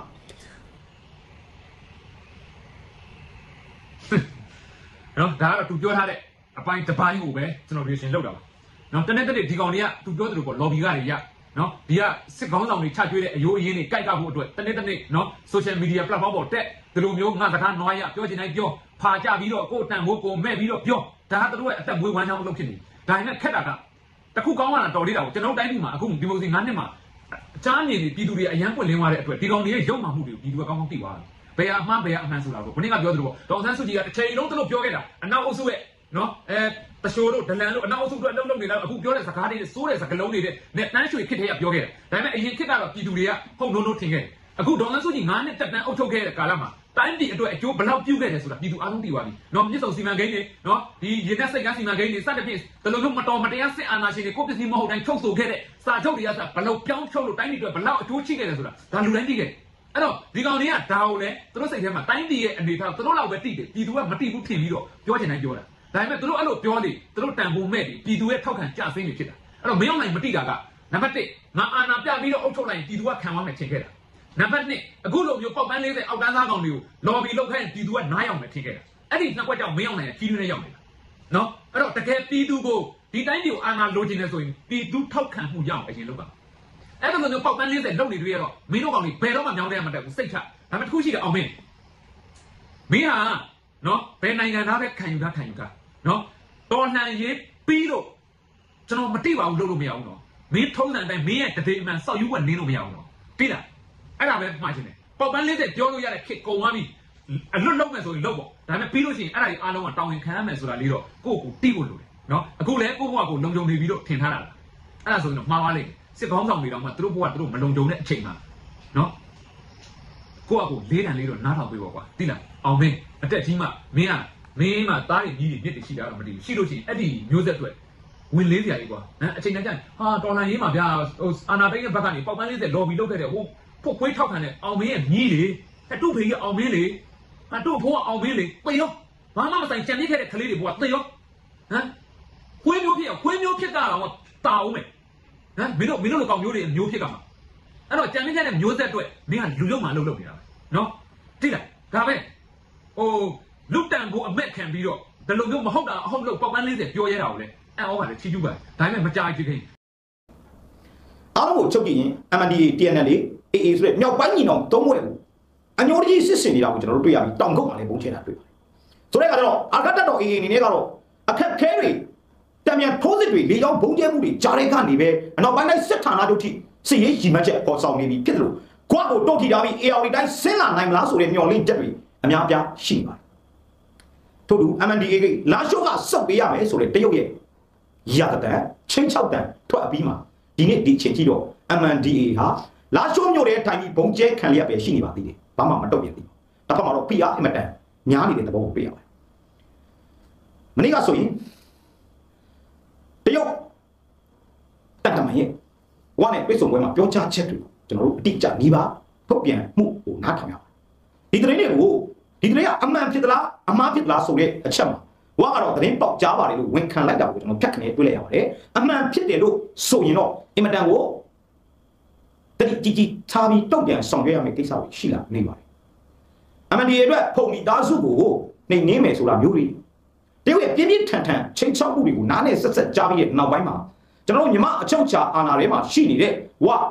နော်ဒါကတော့သူပြောထားတဲ့အပိုင်းတစ်ပိုင်းကိုပဲကျွန်တော် reaction လုပ်တာပါနော်တနေ့တနေ့ဒီကောင်တွေကသူပြောသလိုပေါ့ lobby ကနေရနော်ဒီကစစ်ကောင်းဆောင်တွေချကျွေးတဲ့အယိုးအရင်းတွေကြိုက်ကြဖို့အတွက်တနေ့တနေ့နော် social media platform ပေါ်တက်ဒီလိုမျိုးငါစကားနွားရပြောချင်တိုင်းပြောဖာကြပြီးတော့ကိုယ်တန်ဖို့ကိုမဲ့ပြီးတော့ပြောဒါကသူတို့ရဲ့အသက်မွေးဝမ်းကြောင်းလုပ်ဖြစ်နေဒါနဲ့ခက်တာကတခုကောင်းလာတာတော်လေးတာကိုကျွန်တော်တိုင်းပြည်မှာအခုဒီမိုကရေစီငါးနှစ်မှာအချားမြင်ပြီးပြည်သူတွေအယံပွင့်လင်းသွားတဲ့အတွက်ဒီကောင်တွေရဲ့ရုပ်မှမှုတွေကိုပြည်သူကကောင်းကောင်းသိသွားတယ်ဘယ်အမှားဘယ်အမှန်ဆိုတာကိုဘယ်နည်းကပြောသလိုပေါ့ဒေါအောင်ဆန်းစုကြည်ကတစ်ချိန်လုံးသူတို့ပြောခဲ့တာအနောက်အုပ်စုရဲ့နော်အဲတရှိုးတို့ဒလန်တို့အနောက်အုပ်စုတို့အလုံးလုံးနေလာအခုပြောတဲ့စကားတွေစိုးတဲ့စကားလုံးတွေနဲ့တန်းရွှေခစ်တဲ့ကပြောခဲ့တယ်ဒါပေမဲ့အရင်ခစ်ကတော့ပြည်သူတွေကဟုတ်လုံးလုံးထင်ခဲ့တယ်အခုဒေါအောင်ဆန်းစုကြည်ငါးနှစ်တက်တန်းအုပ်ချုပ်ခဲ့တဲ့ကာလမှာတိုင်းပြည်အတွက်အကျိုးဘယ်လောက်ပြုခဲ့တယ်ဆိုတာပြည်သူအားလုံးသိသွားပြီနော်မြစ်ဆုံစီမံကိန်းတွေနော်ဒီရေနက်စိတ်ကစီမံကိန်းတွေစသဖြင့်ဒီလိုမျိုးမတော်မတရားစစ်အာဏာရှင်တွေကိုပစ္စည်းမဟုတ်တိုင်းထုတ်ဆိုခဲ့တဲ့စာချုပ်တွေကစဘယ်လောက်ပြောင်းချုပ်လို့တိုင်းပြည်အတွက်ဘယ်လောက်အကျိုးရှိခဲ့တယ်ဆိုတာဒါလူတိုင်းသိခဲ့အဲ့တော့ဒီကောင်တွေကဒါကိုလည်းသူတို့စိတ်ထဲမှာတိုင်းပြည်ရဲ့အနေထားသူတို့လောက်ပဲသိတယ်ပြည်သူကမသိဘူးထင်ပြီးတော့ပြောချင်တိုင်းပြောတာဒါပေမဲ့သူတို့အဲ့လိုပြောနေသူတို့တန်ဖိုးမဲ့တယ်ပြည်သူရဲ့ထောက်ခံကြဆင်းနေဖြစ်တာအဲ့တော့မင်းအောင်နိုင်မသိတာကနံပါတ်တစ်ငါအာဏာပြပြီးတော့အုပ်ချုပ်လိုက်ရင်ပြည်သူကခံသွားမယ်ထင်ခဲ့တာနံပါတ်နှစ်အခုလိုမျိုးပေါက်ပန်းလေးတဲ့အောက်တန်းသားကောင်တွေကိုလော်ဘီလုပ်ခိုင်းပြည်သူကနားရောက်မယ်ထင်ခဲ့တာအဲ့ဒီနှစ်ခွက်ကြောင့်မင်းအောင်နိုင်ကကြီးတွင်းနဲ့ရောက်နေတာနော်အဲ့တော့တကယ်ပြည်သူကိုဒီတိုင်းပြည်ကိုအာဏာလိုချင်နေဆိုရင်ပြည်သူထောက်ခံမှုရအောင်အရင်လုပ်ပါအဲ့လိုမျိုးပေါက်ပန်းလေးတဲ့လုပ်နေတွေ့ရတော့မင်းတို့ကောင်တွေဘယ်တော့မှမြောင်းတဲ့မတက်ဘူးစိတ်ချဒါပေမဲ့တစ်ခုရှိတယ်အောင်မင်းမင်းဟာနော်ဘယ်နိုင်ငံသားပဲခံယူတာခံယူတာနော်တော်လှန်ရေးပြီးတော့ကျွန်တော်မတိပါဘူးလုပ်လို့မရဘူးနော်မင်းထုံးစံတိုင်းမင်းရဲ့တတိအမှန်စောက်ယူကနင်းလို့မရဘူးနော်သိလားအဲ့ဒါပဲမှားချင်တယ်ပေါက်ပန်းလေးတဲ့ပြောလို့ရတဲ့ခစ်ကုံသွားပြီအလွတ်လုံးမယ်ဆိုရင်လုပ်ပေါ့ဒါပေမဲ့ပြီးလို့ရှိရင်အဲ့ဒါကြီးအားလုံးကတောင်းရင်ခံရမယ်ဆိုတာလေးတော့ကိုယ့်ကိုတိဖို့လိုတယ်နော်အခုလည်းကိုယ့်ဘဝကိုလုံခြုံနေပြီးတော့ထင်ထားတာလားအဲ့ဒါဆိုရင်တော့မှားပါလိမ့်မယ်စစ်ကောင်းဆောင်တွေတော့မှသူတို့ဘဝသူတို့မလုံခြုံတဲ့အချိန်မှာနော်ကိုယ့်အကိုလေးတန်လေးတော့နားထောင်ပေးပေါ့ကွာသိလားအောင်မင်းအတက်ကြီးမှမင်းကမင်းမှသားတွေကြီးတွေမြစ်တွေရှိတာတော့မတည်ဘူးရှိလို့ရှိရင်အဲ့ဒီမျိုးဆက်တွေဝင်လေးစရာကြီးကွာဟမ်အချိန်တန်းကျရင်ဟာတော်လှန်ရေးမှာဗျာဟိုအာနာပိန်းရဲ့ဘက်ကနေပေါက်ပန်းလေးတဲ့လော်ဘီလုပ်ခဲ့တဲ့ဟိုဖို့ခွေးထောက်ခံတဲ့အောင်မင်းရဲ့ညီးလေအတူဖေးရဲ့အောင်မင်းလေအတူဖိုးကအောင်မင်းလေပိရောဘာမှမဆိုင်ကြံပြစ်ခဲ့တဲ့ကလေးတွေဘုရားသေရောဟမ်ခွေးမျိုးဖြစ်ခွေးမျိုးဖြစ်တာတော့တာအောင်မယ်ဟမ်မင်းတို့မင်းတို့လိုကောင်မျိုးတွေမျိုးဖြစ်ကမှာအဲ့တော့ကြံပြစ်ခဲ့တဲ့မျိုးဆက်တွေမင်းကလူလုံးမှလှုပ်လှုပ်နေတာပဲနော်သိလားဒါပဲဟိုလူတန်ကိုအမက်ခံပြီးတော့ဒီလိုမျိုးမဟုတ်တာအဟုတ်လို့ပေါက်ပန်းလေးတဲ့ပြောရတာကိုလေအဲ့ဟောပါလေချီကျူးပါဒါပေမဲ့မကြိုက်ကြခင်အားလုံးကိုချုပ်ကြည့်ရင် M N D A T N L အေးအေးဆိုတဲ့မြောက်ပိုင်းညီနောင်သုံးဘွဲ့ကိုအညိုကြီးစစ်စင်နေတာကိုကျွန်တော်တို့တွေ့ရပြီတောင်ကုတ်မှာလည်းပုံချင်တာတွေ့ပါတယ်ဆိုတဲ့အခါကျတော့အာကတ်တော်အေးအေးအနေနဲ့ကတော့အခက်ခဲတွေတံမြန်ထိုးစစ်တွေလေကြောင်းဘုံကျဲမှုတွေကြားတဲ့ကနေပဲအနောက်ပိုင်းတိုင်းစစ်ဌာနတို့ထိစစ်ရေးကြီးမှတ်ချက်ပေါ်ဆောင်နေပြီဖြစ်တယ်လို့ကွာကိုတုတ်ထီထားပြီး A R D တိုင်းဆင်းလာနိုင်မလားဆိုတဲ့မျှော်လင့်ချက်တွေအများပြားရှိပါတယ်ထို့တူ M N D A ကလာရှုပ်ကစောက်ပေးရမယ်ဆိုတဲ့တရုတ်ရဲ့ရတဲ့တန်ချင်းချောက်တန်ထွက်ပြီးမှဒီနေ့ဒီအချိန်ကြီးတော့ M N D A ဟာလာရှုံးမြို့တဲ့ထိုင်ပြီးဘုံကျဲခံလျက်ပဲရှိနေပါသေးတယ်ဘာမှမတုတ်ပြန်သေးဘူးတစ်ဖက်မှာတော့ P R အင်မတန်ညားနေတဲ့သဘောကိုတွေ့ရပါတယ်မနေ့ကဆိုရင်တရုတ်တက်တမန်ရဲ့ဝါနဲ့ပြေဆုံးပွဲမှာပြောကြားချက်တွေကျွန်တော်တို့အတိအကျနီးပါထုတ်ပြန်မှုကိုနားထောင်ရပါတယ်ဒီသတင်းတွေကိုဒီသတင်းကအမှန်ဖြစ်သလားအမှားဖြစ်သလားဆိုတဲ့အချက်မှာဝါကတော့သတင်းပေါက်ကြားပါတယ်လို့ဝန်ခံလိုက်တာကိုကျွန်တော်ဖြတ်ခနဲ့တွေ့လိုက်ရပါတယ်အမှန်ဖြစ်တယ်လို့ဆိုရင်တော့အင်မတန်ကိုတတိကြီးကြီးထားပြီးတုတ်ပြန်ဆောင်ရွက်ရမယ့်ကိစ္စတွေရှိလာနေပါတယ်အမှန်ဒီအတွက်ဖုန်မိသားစုကိုနှိမ်နှင်းမယ်ဆိုတာမျိုးတွေတရုတ်ရဲ့ပြင်းပြင်းထန်ထန်ချိန်ချောက်မှုတွေကိုနားနဲ့ဆက်ဆက်ကြားပြီးတဲ့နောက်ပိုင်းမှာကျွန်တော်တို့မြမအချုပ်ချာအာဏာထဲမှာရှိနေတဲ့ဝါ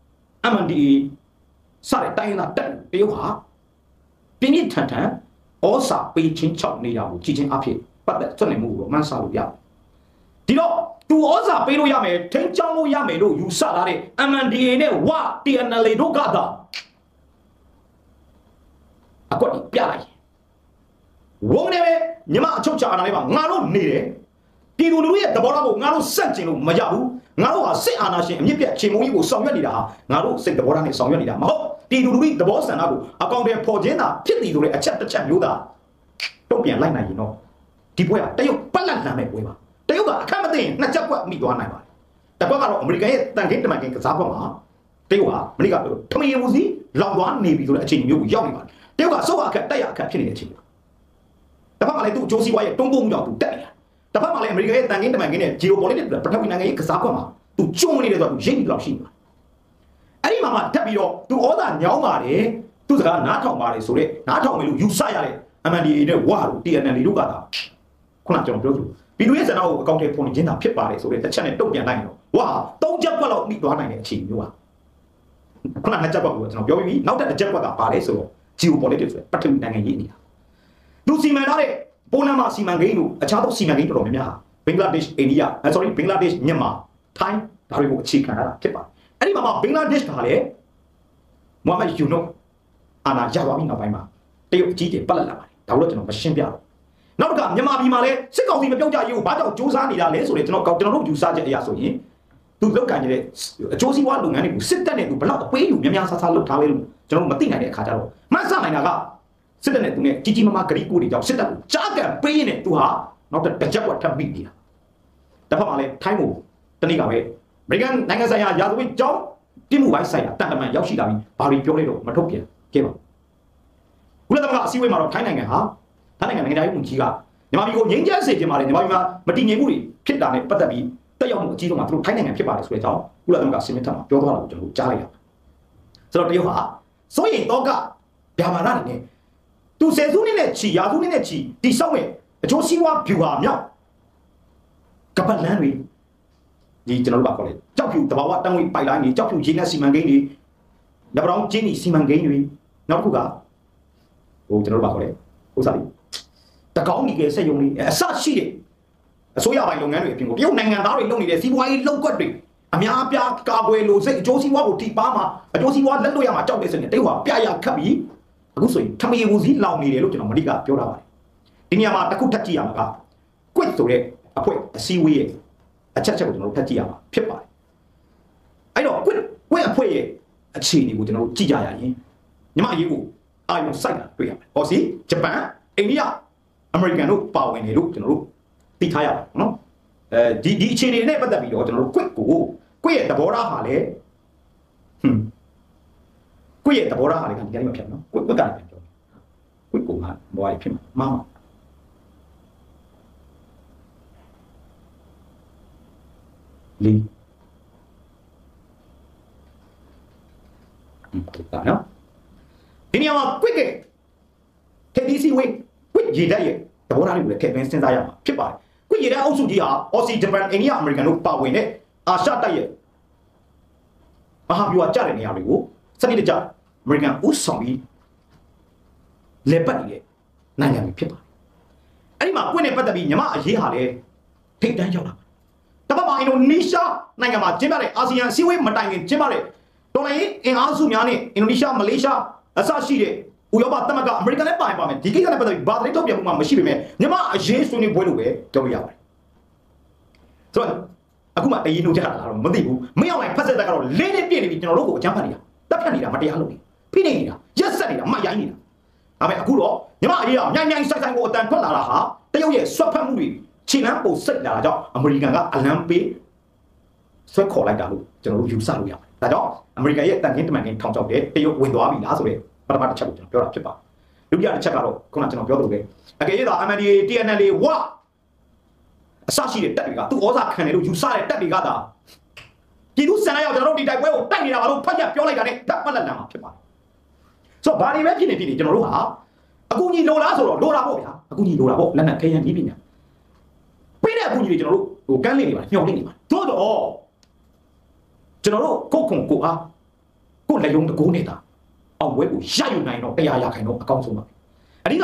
M N D A စတဲ့တိုင်းလာတက်တရုတ်ဟာပြင်းပြင်းထန်ထန်ဩစာပေးချင်းချောက်နေတာကိုကြည်ချင်းအဖြစ်ပတ်သက်ဆွနေမှုကိုမှန်းဆလို့ရတယ်ဒီတော့သူဩစာပေးလို့ရမယ်ထိန်းချောင်းလို့ရမယ်လို့ယူဆထားတဲ့ M N D A နဲ့ဝ T N L တို့ကသာအကွက်ပြလိုက်ဝုန်းနေပဲမြမအချုပ်ချာအာဏာထဲမှာငါတို့နေတယ်ပြည်သူလူထုရဲ့သဘောထားကိုငါတို့စန့်ကျင်လို့မရဘူးငါတို့ဟာစစ်အာဏာရှင်အမြင့်ပြတ်ချိန်မုံကြီးကိုဆောင်ရွက်နေတာဟာငါတို့စိတ်သဘောထားနဲ့ဆောင်ရွက်နေတာမဟုတ်ပြည်သူလူထုသဘောဆန္ဒကိုအကောင့်တွေပေါ်ခြင်းသာဖြစ်တည်ဆိုတဲ့အချက်တစ်ချက်မျိုးသာတုံ့ပြန်လိုက်နိုင်ရင်တော့ဒီဘွဲကတရုတ်ပတ်လက်လာမဲ့ဘွဲပါတရုတ်ကအခက်မသိရင်နှစ်ချက်ကွက်မိသွားနိုင်ပါတယ်တစ်ခွက်ကတော့အမေရိကန်ရဲ့တန်ခင်းတမန်ခင်းကစားဘက်မှာတရုတ်ကမနေ့ကပြောထမင်းဦးစီလောင်သွားနေပြီဆိုတဲ့အချိန်မျိုးကိုရောက်နေပါတယ်တရုတ်ကစောအခက်တက်ရအခက်ဖြစ်နေတဲ့အချိန်တစ်ဖက်မှာလည်းသူ့အကျိုးစီးပွားရေးတွန်းပို့မှုကြောင့်သူတက်နေတာတစ်ဖက်မှာလည်းအမေရိကန်ရဲ့တန်ခင်းတမန်ခင်းနဲ့ geopolitics ပထဝီနိုင်ငံရေးကစားကွက်မှာသူကျုံနေတယ်ဆိုတော့သူရိတ်ပြီးတော့ရှိနေတာအဲ့ဒီမှာမှတက်ပြီးတော့သူဩဇာညောင်းပါတယ်သူစကားနားထောင်ပါတယ်ဆိုတော့နားထောင်မယ်လို့ယူဆရတဲ့ M N D A နဲ့ဝါတို့ T N L တို့ကတာခုနကျွန်တော်ပြောသလိုပြည်သူ့ရဲ့စံတော်ကိုအကောင့်ထဲပုံနေခြင်းသာဖြစ်ပါတယ်ဆိုတဲ့တစ်ချက်နဲ့တုံ့ပြန်နိုင်တော့ဝါသုံးချက်ကွက်လောက်ပြီးသွားနိုင်တဲ့အခြေအနေမျိုးပါခုနနှစ်ချက်ကွက်ကကျွန်တော်ပြောပြီးနောက်တစ်ချက်ကွက်ကပါလဲဆိုတော့ geopolitics ဆိုပထဝီနိုင်ငံရေးနေတာသူစီမံထားတဲ့ပိုလန်မှာစီမံကိန်းတို့အခြားသောစီမံကိန်းတော်တော်များများဟာဘင်္ဂလားဒေ့ရှ်အိန္ဒိယ sorry ဘင်္ဂလားဒေ့ရှ်မြန်မာထိုင်းဒါတွေကိုအခြေခံထားတာဖြစ်ပါတယ်အဲ့ဒီမှာမှာဘင်္ဂလားဒေ့ရှ်ကလည်းမိုဟာမက်ယူနုအာနာရသွားပြီးနောက်ပိုင်းမှာတရုတ်အကြီးကြီးပတ်လက်လာပါတယ်ဒါလို့ကျွန်တော်မရှင်းပြတော့နောက်တစ်ခါမြန်မာပြည်မှာလည်းစစ်ကောင်စီမပြုတ်ကြရေးကိုဘာကြောင့်စူးစမ်းနေတာလဲဆိုတော့ကျွန်တော်ကျွန်တော်တို့ယူဆချက်အရာဆိုရင်သူလောက်ကန်နေတဲ့အကျိုးစီးပွားလုပ်ငန်းတွေကိုစစ်တပ်နဲ့သူဘလောက်အပေးယူများများဆဆလုပ်ထားလဲလို့ကျွန်တော်မသိနိုင်တဲ့အခါကျတော့မှတ်ဆနိုင်တာကစစ်တပ်နဲ့သူနဲ့ကြီးကြီးမားမားဂရီကိုတွေကြောင့်စစ်တပ်ကိုကြားကန်ပေးရင်သူဟာနောက်တစ်တစ်ချက်ကွက်ထပ်မိနေတာတစ်ဖက်မှာလည်းထိုင်းကိုတနည်းကပဲအမေရိကန်နိုင်ငံဆိုင်ရာရာဇဝတ်ကြောင်းပြည်မှုပိုင်းဆိုင်ရာတန်တမန်ရောက်ရှိလာပြီးဘာတွေပြောလဲတော့မထုတ်ပြန်ခဲ့ပါဘူးကုလသမဂ္ဂအစည်းအဝေးမှာတော့ထိုင်းနိုင်ငံဟာထိုင်းနိုင်ငံနိုင်ငံရေးဝန်ကြီးကမြန်မာပြည်ကိုငြိမ်းချမ်းစေခြင်းပါတယ်မြန်မာပြည်မှာမတည်ငြိမ်မှုတွေဖြစ်တာနဲ့ပတ်သက်ပြီးတက်ရောက်မှုအကြီးဆုံးကသူတို့ထိုင်းနိုင်ငံဖြစ်ပါတယ်ဆိုတဲ့အကြောင်းကုလသမဂ္ဂအစည်းအဝေးထပ်မှာပြောသွားတာကိုကျွန်တော်ကြားလိုက်ရပါတယ်ဆိုတော့တရုတ်ဟာစိုးရိမ်တော့ကဗျာပါဒနေနဲ့သူဆယ်စုနှစ်နဲ့ချီရာစုနှစ်နဲ့ချီတိဆောက်မဲ့အကျိုးစီးပွားဗျူဟာမြောက်ကပတ်လန်းတွေဒီကျွန်တော်တို့ကခေါ်လေကြောက်ဖြူတဘာဝတန်းဝေးပိုက်လိုင်းတွေကြောက်ဖြူရေနက်စီမံကိန်းတွေလက်ပံကျင်းဒီစီမံကိန်းတွေနောက်တစ်ခုကဟိုကျွန်တော်တို့ကခေါ်လေဥစားလေးတကောင်းဒီကဲစက်ယုံလေးအစရှိတဲ့အစိုးရပိုင်းလုပ်ငန်းတွေအပြင်ကိုတရုတ်နိုင်ငံသားတွေလုပ်နေတဲ့စီးပွားရေးလုပ်ကွက်တွေအများအပြားကာကွယ်လို့စိတ်အကျိုးစီးပွားကိုထိပါမှာအကျိုးစီးပွားလက်လို့ရမှာကြောက်တဲ့စနေတရုတ်ဟာပြရခတ်ပြီးအခုဆိုရင်ထမီဝူစီလောင်နေတယ်လို့ကျွန်တော်မတိကပြောတာပါတယ်ဒီနေရာမှာတစ်ခုထပ်ကြည့်ရမှာကကွစ်ဆိုတဲ့အဖွဲအစည်းအဝေးရဲ့အချက်ချက်ကိုကျွန်တော်တို့ဖတ်ကြည့်ရမှာဖြစ်ပါတယ်အဲ့တော့ကွစ်ကွစ်အဖွဲရဲ့အခြေအနေကိုကျွန်တော်တို့ကြည့်ကြရရင်ညီမအရေးကိုအာရုံစိုက်တာတွေ့ရမယ်ဟောစီဂျပန်အိန္ဒိယအမေရိကန်တို့ပါဝင်နေလို့ကျွန်တော်တို့သိထားရပါနော်အဲဒီဒီအခြေအနေနဲ့ပတ်သက်ပြီးတော့ကျွန်တော်တို့ကွစ်ကိုကွစ်ရဲ့သဘောထားဟာလေဟွန်းကွစ်ရဲ့သဘောထားဟာလေဒီကနေ့မှဖြစ်နော်ကွစ်ကွစ်ကလည်းပြောကွစ်ကိုဟာဘောရဖြစ်မှာမမလီဟုတ်ကဲ့နော်ဒီနေရာမှာ quick က K D C ဝေး quick ရေတက်ရဲ့သဘောထားလေးကိုလည်းထည့်သွင်းစဉ်းစားရမှာဖြစ်ပါတယ် quick ရေတက်အုပ်စုကြီးဟာ Aussie Japan India American တို့ပါဝင်တဲ့အာရှတိုက်ရဲ့မဟာဗျူဟာကျတဲ့နေရာတွေကိုစနစ်တကျ American ဥဆောင်ပြီးလက်ပတ်နေတဲ့နိုင်ငံတွေဖြစ်ပါတယ်အဲ့ဒီမှာ quick နဲ့ပတ်သက်ပြီးညီမအရေးဟာလည်းထိပ်တန်းရောက်လာတပတ်မှာအင်ဒိုနီးရှားနိုင်ငံမှာကျင်းပတဲ့အာဆီယံအစည်းအဝေးမတိုင်ခင်ကျင်းပတဲ့တော်လိုင်းအင်အားစုများနဲ့အင်ဒိုနီးရှားမလေးရှားအစရှိတဲ့ဥရောပသမဂ္ဂအမေရိကန်လည်းပါပါမယ်ဒီကိစ္စနဲ့ပတ်သက်ပြီးဘာသတင်းထုတ်ပြန်မှုမှမရှိပေမဲ့မြန်မာအရေးဆွေးနွေးပွဲလို့ပဲပြောလို့ရပါတယ်ဆိုတော့အခုမှတည်ရင်းနှုတ်ချက်လာတော့မသိဘူးမင်းအောင်လိုက်ဖက်ဆက်တက်ကတော့လေးလေးပြည့်နေပြီကျွန်တော်တို့ကိုအကြမ်းဖက်နေတာတပ်ဖြတ်နေတာမတရားလုပ်နေဖိနေနေတာရက်ဆက်နေတာမရိုင်းနေတာဒါပေမဲ့အခုတော့မြန်မာအရေးကမြိုင်မြိုင်ဆိုင်ဆိုင်ကိုအတန်ထွက်လာတာဟာတရုတ်ရဲ့ဆွတ်ဖက်မှုတွေခြေလမ်းပုံစိတ်လာတာကြောင့်အမေရိကန်ကအလံပေးဆွဲခေါ်လိုက်တာလို့ကျွန်တော်တို့ယူဆလို့ရပါတယ်ဒါကြောင့်အမေရိကန်ရဲ့တန်ခင်းတမန်ခင်းထောင်ချောက်တဲ့တရုတ်ဝင်သွားပြီလားဆိုတဲ့ပထမတစ်ချက်ကိုကျွန်တော်ပြောတာဖြစ်ပါတယ်ဒုတိယတစ်ချက်ကတော့ခုနကျွန်တော်ပြောသလိုပဲအကယ်၍သာ M N D A T N L ဝအစရှိတဲ့တက်တွေကသူ့ဩဇာခံတယ်လို့ယူဆတဲ့တက်တွေကသာပြည်သူစံလိုက်အောင်ကျွန်တော်တို့ဒီတိုက်ပွဲကိုတိုက်နေတာပါလို့ဖတ်ရပြောလိုက်တာနဲ့တပ်ပတ်လက်လာမှာဖြစ်ပါတယ်ဆိုတော့ဘာတွေပဲဖြစ်နေဖြစ်နေကျွန်တော်တို့ဟာအကူကြီးလိုလားဆိုတော့လိုတာပေါ့ဗျာအကူကြီးလိုတာပေါ့လက်နက်ခဲယမ်းပြီးပြီညာပေးတဲ့အကူကြီးတွေကျွန်တော်တို့ဟိုကန်းလေးနေပါညှော်လေးနေပါတို့တော့ကျွန်တော်တို့ကိုကုံကိုအားကိုလက်ရုံတကိုးနေတာအောင်ဝဲကိုရယူနိုင်တော့တရားရခိုင်တော့အကောင်းဆုံးပါအဓိက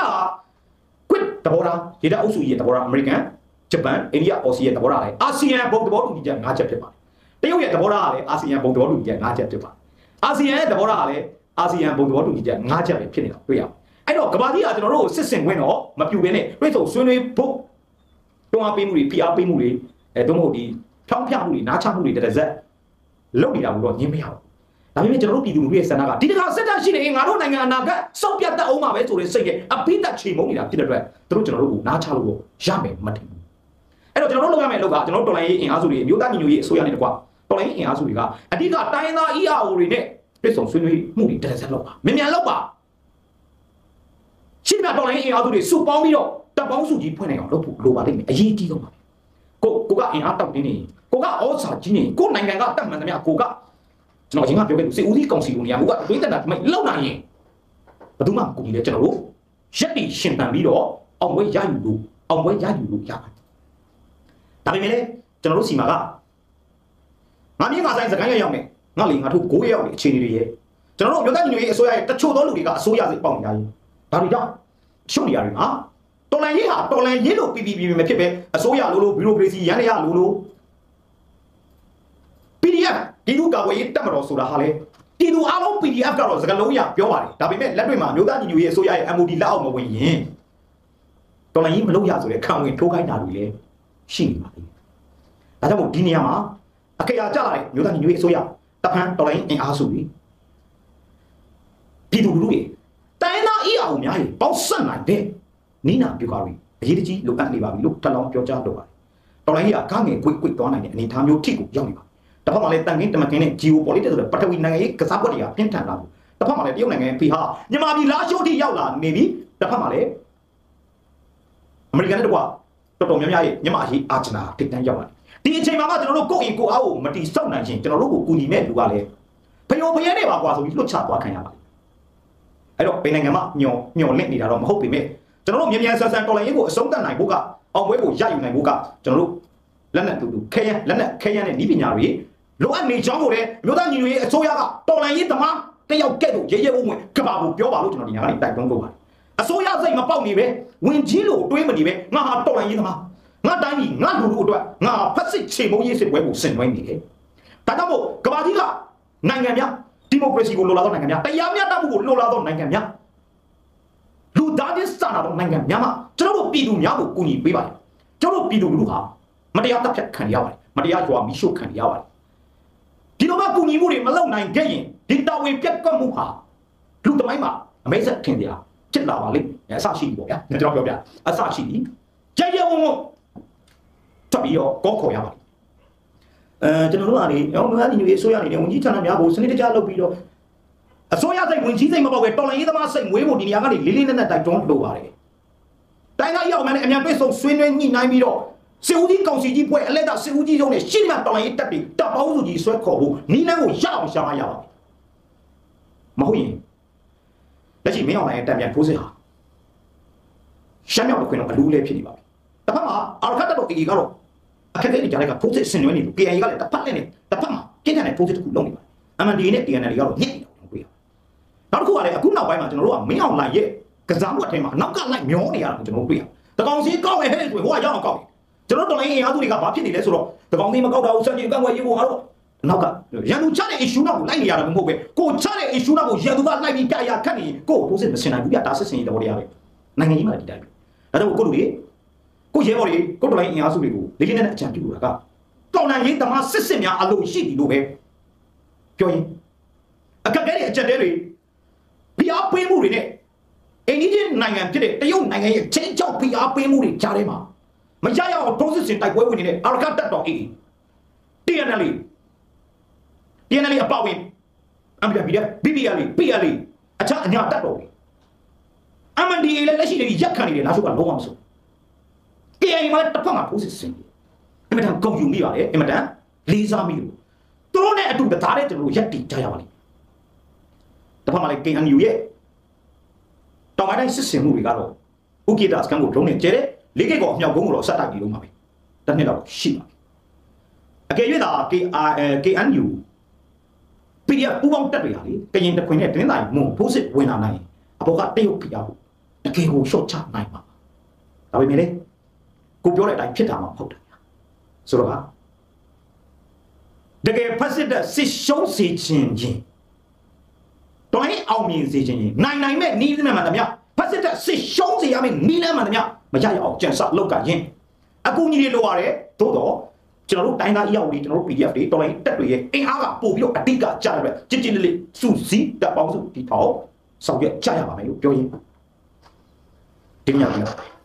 quit တဘောလားဒေတာအုပ်စုရဲ့တဘောလားအမေရိကန်ဂျပန်အိန္ဒိယအော်စီရဲ့တဘောလားလေအာဆီယံဘုံတဘောတူညီချက်၅ချက်ဖြစ်ပါတယ်တရုတ်ရဲ့တဘောလားလေအာဆီယံဘုံတဘောတူညီချက်၅ချက်ဖြစ်ပါတယ်အာဆီယံရဲ့တဘောလားလေအာဆီယံဘုံတဘောတူညီချက်၅ချက်ပဲဖြစ်နေတာတွေ့ရအောင်အဲ့တော့ကမ္ဘာကြီးကကျွန်တော်တို့စစ်စင်ခွင့်တော့မပြူဘဲနဲ့တွေ့ဆုံဆွေးနွေးဖို့တွန်းအားပေးမှုတွေဖိအားပေးမှုတွေအဲတို့မဟုတ်ဒီဖြောင်းဖြမှုတွေနားချမှုတွေတရဇက်လုပ်နေတာလို့တော့ညင်းမရဘူးဒါပေမဲ့ကျွန်တော်တို့ပြည်သူလူထုရဲ့ဆန္ဒကဒီတခါစစ်တပ်ရှိနေရင်ငါတို့နိုင်ငံအနာဂတ်စောင့်ပြတ်တတ်အောင်ပါပဲဆိုတဲ့စိတ်နဲ့အပိသက်ချေမုန်းနေတာဖြစ်တဲ့အတွက်တို့ကျွန်တော်တို့ကိုနားချလို့ရမယ်မထင်ဘူးအဲ့တော့ကျွန်တော်တို့လုပ်ရမယ့်အလုပ်ကကျွန်တော်တို့တော်လိုင်းရေးအင်အားစုတွေမြို့သားညီညွတ်ရေးအစိုးရနဲ့တကွာတော်လိုင်းရေးအင်အားစုတွေကအဓိကတိုင်းသား E R O တွေနဲ့ပြည်ဆောင်ဆွေးနွေးမှုတွေတရဇက်လုပ်ပါမြန်မြန်လုပ်ပါရှင်းပြတော်လိုင်းရေးအင်အားစုတွေစုပေါင်းပြီးတော့တပ်ပေါင်းစုကြီးဖွင့်နိုင်အောင်လုပ်ဖို့လိုပါလိမ့်မယ်အရေးကြီးဆုံးပါကိုကိုကအင်အားတောက်တင်းနေကိုကဩဇာကြီးနေကိုနိုင်ငံကတတ်မှန်သမျှကိုကကျွန်တော်အရင်ကပြောခဲ့သူစစ်ဦးစီးကောင်စီလိုနေရာကိုကတွေးတက်တာမို့လောက်နိုင်ရင်ဘယ်သူမှကိုကြီးလေကျွန်တော်တို့ရက်တီရှင်တန်ပြီးတော့အောင်ပွဲရယူလို့အောင်ပွဲရယူလို့ရပါတယ်ဒါပေမဲ့လည်းကျွန်တော်တို့စီမှာကငါမြင်ငါဆိုင်စကိုင်းရရောက်နေငါလေငါတို့ကိုးရောက်နေအခြေအနေတွေရဲ့ကျွန်တော်တို့မြို့သားညီညွတ်ရေးအစိုးရရဲ့တချို့သောလူတွေကအစိုးရစိတ်ပေါက်နေကြရင်ဒါတွေကြောင့်ရှုပ်နေရတယ်ဟာတော်လန်ရေးဟာတော်လန်ရေးလို့ပြပြပြမဖြစ်ပဲအစိုးရလိုလိုဘီရိုကရေစီရန်ရလိုလို ပီ ဒီ အက်ဖ် ဒီလူကာဝေးတက်မတော်ဆိုတာဟာလေဒီလူအားလုံး ပီ ဒီ အက်ဖ် ကတော့စကားလုံးရပြောပါတယ်ဒါပေမဲ့လက်တွေ့မှာမြို့သားညီညွတ်ရေးအစိုးရရဲ့ M O D လက်အောက်မဝင်ရင်တော်လန်ရေးမလုပ်ရဆိုတဲ့ခံဝင်ထိုးခိုင်းတာတွေလည်းရှိနေပါသေးတယ်ဒါကြောင့်မို့ဒီနေရာမှာအခရာကြလာတဲ့မြို့သားညီညွတ်ရေးအစိုးရတဖန်တော်လန်ရေးအင်အားစုတွေပြည်သူလူထုတွေတိုင်းသားအီအောင်များကြီးပေါက်ဆက်နိုင်တဲ့နီးနာပြုကားပြီးအရေးတကြီးလိုအပ်နေပါပြီလို့ထပ်လောင်းပြောကြားတော့ပါတယ်တော်လိုင်းကြီးကကားငယ်ကွိတ်ကွိတ်သွားနိုင်တဲ့အနေအထားမျိုးထိကိုရောက်နေပါတစ်ဖက်မှာလည်းတန်ခင်းတမခင်းနဲ့ geopolitics ဆိုတဲ့ပထဝီနိုင်ငံရေးကစားကွက်တွေကပြင်းထန်လာဘူးတစ်ဖက်မှာလည်းတရုတ်နိုင်ငံရဲ့ဖိဟာမြန်မာပြည်လာရှိုးထိရောက်လာနေပြီတစ်ဖက်မှာလည်းအမေရိကန်နဲ့တကွာတော်တော်များများရဲ့မြန်မာအရေးအာဂျနာထိပ်တန်းရောက်လာဒီအချိန်မှာကကျွန်တော်တို့ကိုယ့်အိမ်ကိုယ့်အားကိုမတီဆောက်နိုင်ရင်ကျွန်တော်တို့ကိုကူညီမဲ့လူကလည်းဖျော်ဖျဲနေပါကွာဆိုပြီးလွတ်ချသွားခံရပါတယ်အဲ့တော့ဘယ်နိုင်ငံမှာညော်ညော်လင့်နေတာတော့မဟုတ်ပေမဲ့ကျွန်တော်တို့မြန်မြန်ဆန်ဆန်တော်လိုင်းရေးကိုအဆုံးသတ်နိုင်ဖို့ကအောင်ပွဲကိုရယူနိုင်ဖို့ကကျွန်တော်တို့လက်နက်တူတူခဲယမ်းလက်နက်ခဲယမ်းနဲ့ဤပညာတွေလိုအပ်နေကြောင်းကိုလည်းမြို့သားညီညွတ်ရေးအစိုးရကတော်လိုင်းရေးသမားတယောက်ကဲ့သို့ရဲရဲဝံ့ဝံ့ကဘာကိုပြောပါလို့ကျွန်တော်ဒီညကနေတိုက်တွန်းလို့ပါတယ်အစိုးရစိတ်မပေါက်နေပဲဝင်ကြီးလို့တွေးမနေပဲငါဟာတော်လိုင်းရေးသမားငါတိုင်းကြီးငါလူလူအတွက်ငါဖက်စစ်ချေမုံရေးစစ်ပွဲကိုဆင်နွှဲနေတယ်ဒါကြောင့်မို့ကဘာကြီးကနိုင်ငံများဒီမိုကရေစီကိုလိုလားသောနိုင်ငံများတရားမျှတမှုကိုလိုလားသောနိုင်ငံများလူသားချင်းစာနာသောနိုင်ငံများမှာကျွန်တော်တို့ပြည်သူများကိုကူညီပေးပါတယ်ကျွန်တော်တို့ပြည်သူလူထုဟာမတရားတပ်ဖြတ်ခံရပါတယ်မတရားကြွားမိရှုခံရပါတယ်ဒီလိုမှကူညီမှုတွေမလုပ်နိုင်ခဲ့ရင်ဒီတာဝန်ပြတ်ကွက်မှုဟာလူသမိုင်းမှာအမေဆက်ထင်ကြဖြစ်လာပါလိမ့်မယ်အဆရှိပြီပေါ့ဗျာကျွန်တော်ပြောပြအဆရှိပြီကြဲကြဲဝုံဝုံထွက်ပြီးတော့ကောခေါ်ရပါတယ်အဲကျွန်တော်တို့ကနေရောင်းများညီညွတ်ရေးအစိုးရအနေနဲ့ဝန်ကြီးဌာနများကိုစနစ်တကျလုပ်ပြီးတော့အစိုးရစိတ်ဝင်ကြီးစိတ်မပေါက်ပဲတော်လိုင်းရေးသမားစိတ်မွေးဖို့ဒီနေရာကနေလေးလေးနက်နက်တိုက်တွန်းလိုပါတယ်တိုင်းသားရောက်မှလည်းအမြန်ပြေဆုံးဆွေးနွေးညှိနှိုင်းပြီးတော့စစ်ဦးကြီးကောင်စီကြီးပွဲအလက်တာစစ်ဦးကြီးရုံးနဲ့ရှင်းမှတော်လိုင်းရေးတက်ပြီးတပ်ပေါင်းစုကြီးဆွဲခေါ်ဖို့နီးလန်းကိုရအောင်ရှာမရပါဘူးမဟုတ်ရင်လက်ရှိမင်းအောင်လိုင်းရဲ့တပ်ပြန်ထိုးစစ်ဟာရှမ်းမြောက်တစ်ခွင်တော့အလူးလေးဖြစ်နေပါပြီတစ်ဖက်မှာအာရခတ်တပ်တော် A A ကတော့အခက်အခဲတွေကြားထဲကထိုးစစ်ဆင်နွှဲနေလို့ K I A ကလည်းတစ်ဖက်နဲ့တစ်ဖက်မှာပြင်းထန်တဲ့ထိုးစစ်တစ်ခုလုပ်နေပါတယ် M N D နဲ့ T N L တွေကတော့ညှက်နေတော့တွေ့ရနောက်တစ်ခုကလည်းအခုနောက်ပိုင်းမှာကျွန်တော်တို့ကမင်းအောင်လိုင်းရဲ့ကစားမှုအထဲမှာနောက်ကလိုက်မျောနေရတာကိုကျွန်တော်တွေ့ရတကောင်စီကောက်ရဲ့ဟဲ့ဆိုဟိုကရောက်အောင်ကောက်ကျွန်တော်တော်လိုင်းအင်အားစုတွေကဘာဖြစ်နေလဲဆိုတော့တကောင်စီမကောက်တာဦးစံကြီးကန့်ွယ်ရေးဖို့ဟာတော့နောက်ကရန်သူချတဲ့ issue နောက်ကိုလိုက်နေရတာမဟုတ်ပဲကိုချတဲ့ issue နောက်ကိုရန်သူကလိုက်ပြီးကြာရခတ်နေကိုထိုးစစ်မစင်နိုင်ဘူးပြဒါစစ်စင်ရေးတော်တရားပဲနိုင်ငံကြီးမှာဒီတိုင်းပဲဒါတော့ကိုလူတွေကိုရဲဘော်တွေကိုတော်လိုင်းအင်အားစုတွေကိုလေးလေးနက်နက်အကြံပြုတာကတော်လိုင်းရေးသမားစစ်စစ်များအလို့ရှိပြီလို့ပဲပြောရင်အခက်အခဲတွေအကြက်တဲတွေပြအားပေးမှုတွေနဲ့အိန္ဒိယနိုင်ငံဖြစ်တဲ့တရုတ်နိုင်ငံရဲ့ချင်းချောက်ပြအားပေးမှုတွေကြားထဲမှာမရရအောင်ထိုးစစ်ဆင်တိုက်ပွဲဝင်နေတဲ့အာရခတ်တပ်တော် A A T N L T N L အပေါဝင် M P D B B L P L အခြားအညာတပ်တော်တွေ M N D A လည်းလက်ရှိနေရက်ခံနေတယ်လားဆိုတော့လုံးဝမဆို K I A မှာတစ်ဖက်မှာထိုးစစ်ဆင်တယ်အင်မတန်ဂုဏ်ယူမိပါတယ်အင်မတန်လေးစားမိလို့သူတို့နဲ့အတူတသားတဲ့ကျွန်တော်ရက်တည်ကြရပါလိမ့်တစ်ဖက်မှာလည်း K N U ရဲ့တောင်ပိုင်းစစ်စင်မှုတွေကတော့ဥက္ကဋ္ဌစကန်ကိုဒုံးနဲ့ကျဲတဲ့လေးကက်ကောအမြောက်ကုန်းကိုတော့ဆက်တိုက်ပြီးလုံးပါပဲတနှစ်တော့ရှိပါအကယ်၍သာ K N U P D F ပူပေါင်းတက်တွေဟာလေကရင်တခွင်နဲ့တင်းတိုင်းမုံထိုးစစ်ဝင်လာနိုင်အပေါ်ကတရုတ်ဖိအားကိုတကယ်ကိုရှော့ချနိုင်ပါဒါပေမဲ့လေကိုပြောတဲ့အတိုင်းဖြစ်တာမှမဟုတ်တယ်ဆိုတော့တကယ်ဖက်စစ်တဲ့စစ်ရှုံးစေခြင်းချင်းတော်ရင်အောင်မြင်စေခြင်းချင်းနိုင်နိုင်မဲ့နီးနေမှတည်းဖက်စစ်တဲ့စစ်ရှုံးစေရမယ့်နီးနေမှတည်းမရရအောင်ကြံစလောက်ကရင်အကူကြီးတွေလိုရတယ်သို့တော့ကျွန်တော်တို့တိုင်းသားအရောက်တွေကျွန်တော်တို့ P D F တွေတော်လိုင်းတက်တွေရဲ့အင်အားကပို့ပြီးတော့အတိတ်ကကြားရတဲ့ကြည်ကြည်လေးလေးစုစည်းတပ်ပေါင်းစုဒီထောက်ဆောင်ရွက်ကြရပါမယ်လို့ပြောရင်းဒီညနေ